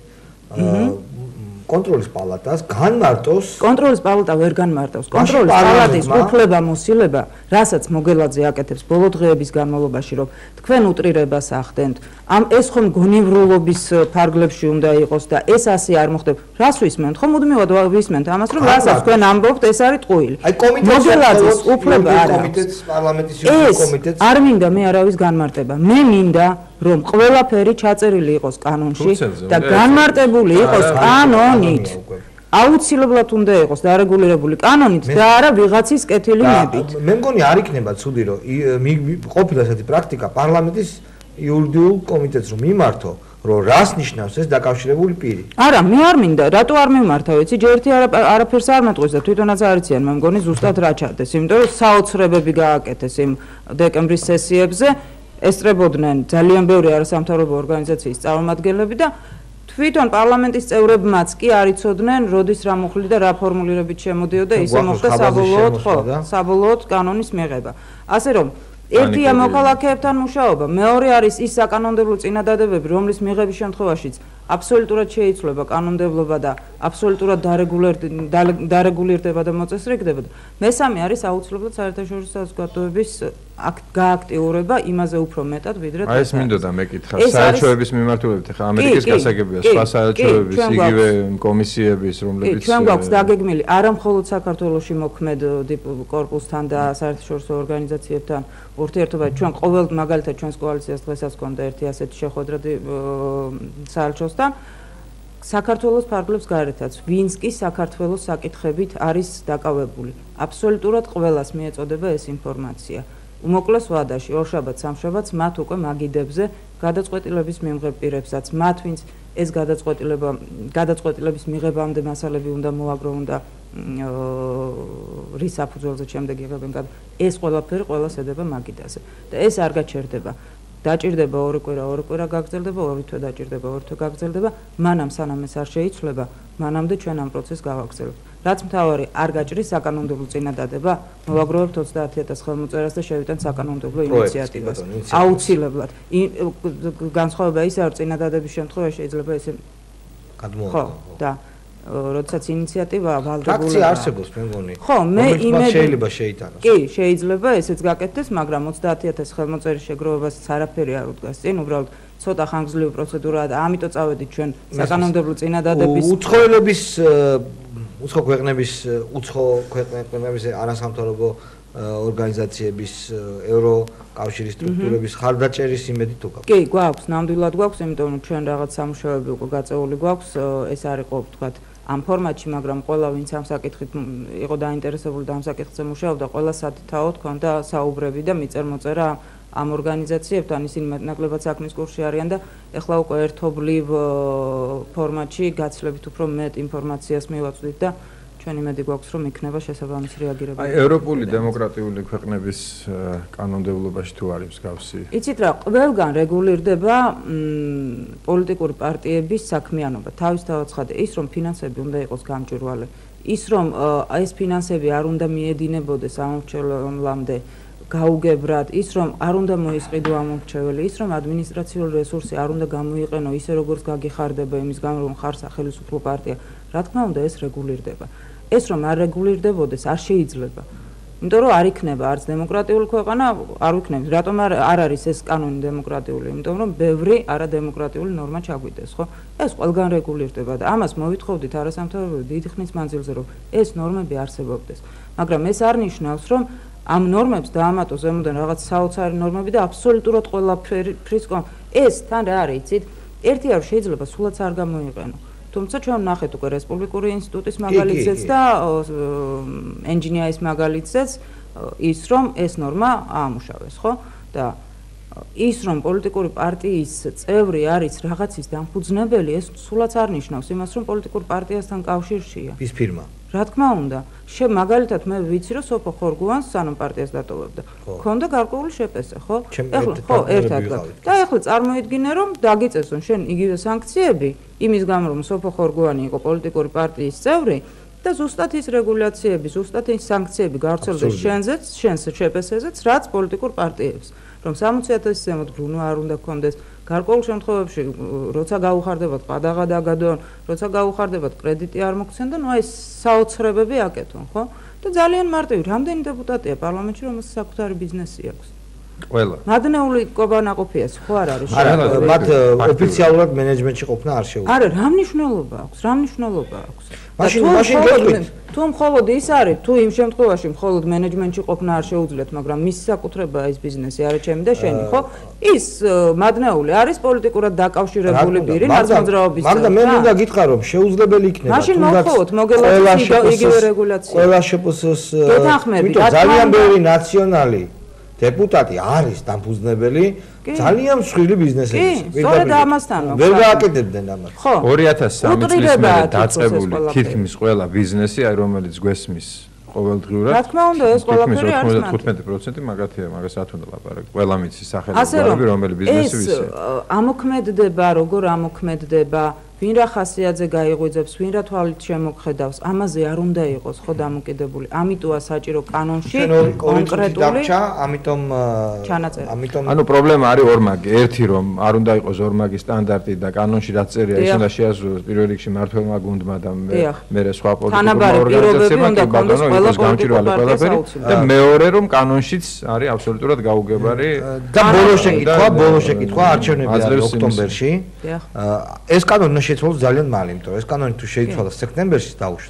კონტროლის პალატას განმარტოს კონტროლის პალატა ვერ განმარტავს კონტროლის პალატის უფლებამოსილება რასაც მოგელაძე აკეთებს ბოლო დღეების განმავლობაში რომ თქვენ უტრირებას ახდენთ ამ ეს ხომ გონივრულობის ფარგლებში უნდა იყოს და ეს ასე არ მოხდება რას ვისმენთ ხომ მუდმივად ვისმენთ ამას რომ რასაც თქვენ ამბობთ ეს არის ტყუილი აი კომიტეტს მოგელაძეს უფლება არ აქვს კომიტეტს პარლამენტის იურიდიულ კომიტეტს არ მინდა მე არავის განმარტება მე მინდა რომ ყველაფერი ჩაწერილი იყოს კანონში და განმარტებული იყოს კანონით. აუცილებლად უნდა იყოს დარეგულირებული კანონით და არა ვიღაცის კეთილი ნებით. მე მგონი არ იქნება ცუდი რომ ყოფილა ესეთი პრაქტიკა პარლამენტის იურიდიულ კომიტეტს რომ მიმართო რომ რას ნიშნავს ეს დაკავშირებული პირი. არა, მე არ მინდა, რატო არ მიმართა, ვიცი, ჯერ ერთი არაფერს არ მეტყვის და თვითონაც არიციან, მე მგონი ზუსტად რა ჩარდეს, იმიტომ რომ საოცრებები გააკეთეს იმ დეკემბრის სესიებზე. ესწრებოდნენ ძალიან ბევრი არასამთავრობო ორგანიზაციის წარმომადგენლები და თვითონ პარლამენტის წევრებმაც კი არ იცოდნენ, როდის რა მოხლი და რა ფორმულირებით შემოდიოდა ისე მოხდა საბოლოოდ, ხო, საბოლოოდ კანონის მიღება. ასე რომ ერთია მოქალაქეებთან მუშაობა, მეორე არის ის საკანონმდებლო წინადადებები, რომლის მიღების შემთხვევაშიც აბსოლუტურად შეიცვლება კანონმდებლობა და აბსოლუტურად დარეგულირდება და მოწესრიგდება. მესამე არის აუცილებლად საერთაშორისო საზოგადოების გააქტიურება იმაზე უფრო მეტად ვიდრე აი ეს მინდოდა მეკითხა საელჩოების მიმართულებით ხა ამერიკის გასაგებია სხვა საელჩოების იგივე კომისიების რომლებიც ჩვენ გვაქვს დაგეგმილი არა მხოლოდ საქართველოში მოქმედ კორპუსთან და საერთაშორისო ორგანიზაციებთან ურთიერთობა ჩვენ ყოველ მაგალითად ჩვენს კოალიციას დღესაც გქონდა ერთი ასეთი შეხვედრა საელჩოსთან საქართველოს ფარგლებს გარეთაც ვინც კი საქართველოს საკითხებით არის დაკავებული აბსოლუტურად ყველას მიეწოდება ეს ინფორმაცია უმოკლეს ვადაში ორშაბათს სამშაბათს მათ უკვე მაგიდებზე გადაწყვეტილების მიმღებ პირებსაც მათ ვინც ეს გადაწყვეტილება გადაწყვეტილების მიღებამდე მასალები უნდა მოაგროვონ და რის საფუძველზე შემდეგ იღებენ ეს ყველაფერი ყველას ედება მაგიდაზე და ეს არ გაჩერდება დაჭირდება ორი კვირა ორი კვირა გაგრძელდება ორი თვე დაჭირდება ორი თვე გაგრძელდება მანამ სანამ ეს არ შეიცვლება მანამდე ჩვენ ამ პროცესს გავაგრძელებთ რაც მთავარი არ გაჭრის საკანონმდებლო წინადადება მოვაგროვებთ ოცდაათი ათას ხელმოწერას და შევიტანთ საკანონმდებლო ინიციატივას აუცილებლად განსხვავება ისაა რომ წინადადების შემთხვევაში შეიძლება ესე გადმოვარდა და როდესაც ინიციატივა ვალდებულება ფაქცია არსებობს მე მგონი ხო მე იმედი შეიძლება შეიტანოს კი შეიძლება ესეც გაკეთდეს მაგრამ ოცდაათი ათას ხელმოწერის შეგროვებას არაფერი არ უდგას წინ უბრალოდ ცოტა ხანგრძლივი პროცედურაა და ამიტომ წავედით ჩვენ საკანონმდებლო წინადადების უცხოელების უცხო ქვეყნების უცხო ქვეყნების არასამთავრობო ორგანიზაციების ევროკავშირის სტრუქტურების ხარდაჭერის იმედი თუ გაქვს კი გვაქვს ნამდვილად გვაქვს იმიტომ რომ ჩვენ რაღაც სამუშაოები უკვე გაწეული გვაქვს ეს არ იყო ვთქვათ ამ ფორმატში მაგრამ ყველა ვინც ამ საკითხით იყო დაინტერესებული და ამ საკითხზე მუშაობდა ყველა სათითაოდ ჰქონდა საუბრები და მიწერ-მოწერა ამ ორგანიზაციებთან ისინი ნაკლებად საქმის კურსში არიან და ეხლა უკვე ერთობლივ ფორმატში გაცლებით უფრო მეტ ინფორმაციას მივაწვდით და ჩვენ იმედი გვაქვს რომ იქნება შესაბამისი რეაგირება. აი ევროპული დემოკრატიული ქვეყნების კანონმდებლობაში თუ არის მსგავსი? იცით რა, ყველგან რეგულირდება პოლიტიკური პარტიების საქმიანობა. თავისთავად ცხადია ის რომ ფინანსები უნდა იყოს გამჭვირვალე, ის რომ ეს ფინანსები არ უნდა მიედინებოდეს ამორჩევლამდე გაუგებრად, ის რომ არ უნდა მოისყიდო ამორჩეველი, ის რომ ადმინისტრაციული რესურსი არ უნდა გამოიყენო ისე როგორც გაგიხარდება იმის გამო რომ ხარ სახელმწიფო პარტია. რა თქმა უნდა ეს რეგულირდება. ეს რომ არ რეგულირდებოდეს არ შეიძლება. იმიტომ რომ არ იქნება არც დემოკრატიული ქვეყანა, არ იქნება. რატომ არ არის ეს კანონი დემოკრატიული? იმიტომ რომ ბევრი არადემოკრატიული ნორმა ჩაგვიდეს, ხო? ეს ყველგან რეგულირდება და ამას მოვითხოვდით არასამთავრობო დიდი ხნის მანძილზე რომ ეს ნორმები არსებობდეს. მაგრამ ეს არ ნიშნავს რომ ამ ნორმებს დაამატოს ზემოდან რაღაც საოცარი ნორმები და აბსოლუტურად ყველაფრის ეს თან რა არის, იცით? ერთია რომ შეიძლება სულაც არ გამოიყენო. თუმცა ჩვენ ვნახეთ უკვე რესპუბლიკური ინსტიტუტის მაგალითზეც და ენჯინიაის მაგალითზეც ის რომ ეს ნორმა აამუშავეს, ხო? და ის რომ პოლიტიკური პარტიის წევრი არის რაღაცის დამფუძნებელი, ეს სულაც არ ნიშნავს იმას, რომ პოლიტიკურ პარტიასთან კავშირშია. ის ფირმა. რა თქმა უნდა, შე მაგალითად მე ვიცი რომ სოფო ხორგუანს სანამ პარტიას დატოვებდა. ქონდა გარკვეული შეფესე, ხო? ეხლა ხო, ერთად. და ეხლა წარმოიდგინე რომ დაგიწესონ შენ იგივე სანქციები იმის გამო რომ სოფო ხორგუანი იყო პოლიტიკური პარტიის წევრი და ზუსტად ის რეგულაციები, ზუსტად ის სანქციები გავრცელდეს შენზეც, შენს შეფესეზეც, რაც პოლიტიკურ პარტიებს. რომ სამოცი ათასის ზემოთ ბრუნვა არ უნდა გქონდეს, გარკვეულ შემთხვევებში როცა გაუხარდებათ ყადაღა დაგადონ, როცა გაუხარდებათ კრედიტი არ მოგცემ და ნუ აი საოცრებები აკეთონ, ხო? და ძალიან მარტივი, რამდენი დეპუტატია პარლამენტში, რომელსაც საკუთარი ბიზნესი აქვს? ყველა. მადნეული კობანაყოფიას ხო არ არის? არა, მათ ოფიციალურად მენეჯმენტში ყოფნა არ შეუძლია. არა, რა მნიშვნელობა აქვს? რა მნიშვნელობა აქვს? მაშინ მაშინ გეტყვით. თუ მხოლოდ ის არის, თუ იმ შემთხვევაში მხოლოდ მენეჯმენტში ყოფნა არ შეუძლიათ, მაგრამ მის საკუთრებაა ეს ბიზნესი, არა ჩემი და შენი, ხო? ის მადნეული არის პოლიტიკურად დაკავშირებული პირი, ნაცმოძრაობის. მაგრამ მე მინდა გითხრა რომ შეუძლებელი იქნება მაშინ მოხოთ მოგელოდეს იგივე რეგულაცია. ყველა შეფსს გეთანხმები, ძალიან ბევრი ნაციონალი დეპუტატი არის დამფუძნებელი ძალიან მსხვილი ბიზნესების. კი, სწორედ ამასთან. ვერ გააკეთებდნენ ამას. ხო. ორი ათას სამი წლის მერე დაწყებული თითქმის ყველა ბიზნესი, აი რომელიც გვესმის ყოველდღიურად. რა თქმა უნდა, ეს ყველაფერი არის მათი. ოცდათხუთმეტი პროცენტი მაგათია, მაგას რა თქმა უნდა ლაპარაკი. ყველა მიცის სახელმწიფოები, რომელი ბიზნესი ვისე. ეს ამოქმედდება, როგორ ამოქმედდება, ვინ რა ხასიათზე გაიღვიძებს, ვინ რა თვალით შემოგხედავს, ამაზე არ უნდა იყოს ხო დამოკიდებული. ამიტოა საჭირო კანონში კონკრეტული ამიტომ ჩანაწერი. ამიტომ ანუ პრობლემა არის ორმაგი. ერთი რომ არ უნდა იყოს ორმაგი სტანდარტი და კანონში რაც წერია, ის უნდა შეასრულოს პირველ რიგში მმართველმა გუნდმა და მე სხვა პოლიტიკურმა ორგანიზაციებმა კი ბატონო იყოს გამჭირვალე ყველაფერი და მეორე რომ კანონშიც არის აბსოლუტურად გაუგებარი და ბოლო შეკითხვა, ბოლო შეკითხვა არჩევნები არის ოქტომბერში. ეს კანონი შეიცვალოს ძალიან მალე, იმიტომ რომ ეს კანონი თუ შეიცვალოს სექტემბერში დაუშვათ.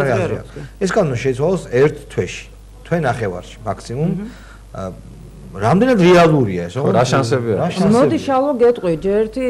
ეს კანონი შეიცვალოს ერთ თვეში, თვე ნახევარში მაქსიმუმ. რამდენად რეალურია ეს? რა შანსები აქვს? მოდი შალო გეტყვი, ერთი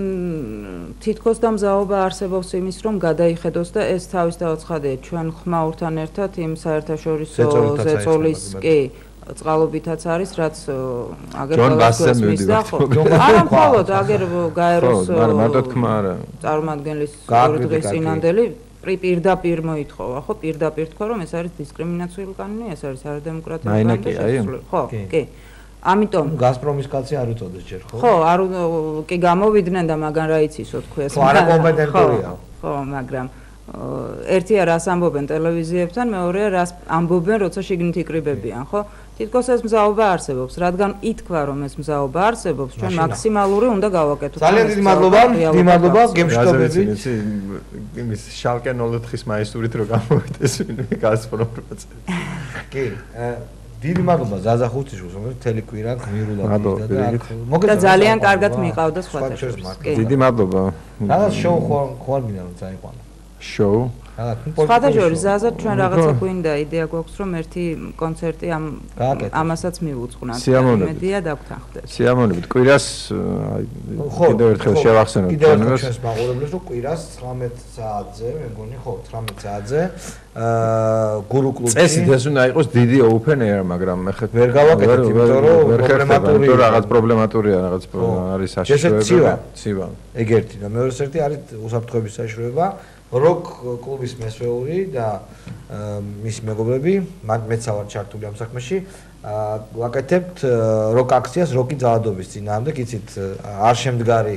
თითქოს და მზაობა არსებობს იმის, რომ გადაიხედოს და ეს თავის დაუცხადია ჩვენ ხმაურთან ერთად იმ საერთაშორისო ზეწოლის კი წყალობითაც არის, რაც აგერ ყველას მისდა ხო? არა მხოლოდ აგერ გაეროს მარტო თქმა არა. წარმომადგენლის ორი დღის წინანდელი პირდაპირ მოითხოვა, ხო? პირდაპირ თქვა, რომ ეს არის დისკრიმინაციული კანონი, ეს არის არადემოკრატიული კანონი. ხო, კი. ამიტომ გაზპრომის კაცი არ უწოდეს ჯერ, ხო? ხო, არ კი გამოვიდნენ და მაგან რა იცისო თქვეს. ხო, არა კომპეტენტურია. ხო, მაგრამ ერთია რას ამბობენ ტელევიზიებთან, მეორეა რას ამბობენ, როცა შიგნით იკრიბებიან, ხო? თითქოს ეს მზაობა არსებობს, რადგან ითქვა რომ ეს მზაობა არსებობს, ჩვენ მაქსიმალური უნდა გავაკეთოთ. ძალიან დიდი მადლობა, დიდი მადლობა, გემშვიდობები. იმის შალკე ნული ოთხის მაისურით რომ გამოვიდეს ვინმე გასპრომროც. კი, დიდი მადლობა ზაზა ხუთიშვილს, რომელიც მთელი კვირა გმირულად მიდიდა და ძალიან კარგად მიყავდა სხვათა. დიდი მადლობა. რაღაც შოუ ხوار გინდა რომ წაიყვანა. შოუ სხვათა შორის ზაზა ჩვენ რაღაცა გვინდა იდეა გვაქვს რომ ერთი კონცერტი ამ ამასაც მივუძღვნათ. იმედია დაგვთანხმდეს. სიამოვნებით. კვირას კიდევ ერთხელ შევახსენოთ ჩვენებს. ჩვენს მაყურებლებს რომ კვირას ცხრამეტ საათზე, მე მგონი ხო, ცხრამეტ საათზე აა გურუ კლუბში. წესით ეს უნდა იყოს დიდი open air, მაგრამ მე ხეთ ვერ გავაკეთებ, იმიტომ რომ პრობლემატურია, რაღაც პრობლემატურია, რაღაც არის საშიშროება. ცივა. ეგ ერთი და მეორე ერთი არის უსაფრთხოების საშიშროება. როკ კლუბის მესვეული და მის მეგობრები, მეც ვარ ჩართული ამ საქმეში, ვაკეთებთ როკ აქციას როკი ძალადობის წინააღმდეგ, იცით, არ შემდგარი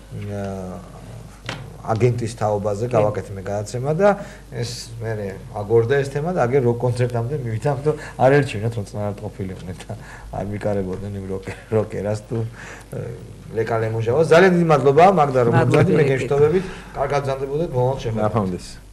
აგენტის თაობაზე გავაკეთე გადაცემა და ეს მე აგორდა ეს თემა და აგერ როკ კონცერტამდე მივიდა, ამიტომ არ ერჩივნათ რომ წნარად ყოფილიყვნენ და არ მიკარებოდნენ იმ როკერას თუ ლეკალემოჟავას. ძალიან დიდი მადლობა მაგდა რომ მოგვიყვანეთ, მე გემშვიდობებით, კარგად ბრძანდებოდეთ, მომავალ შეხვედრაზე.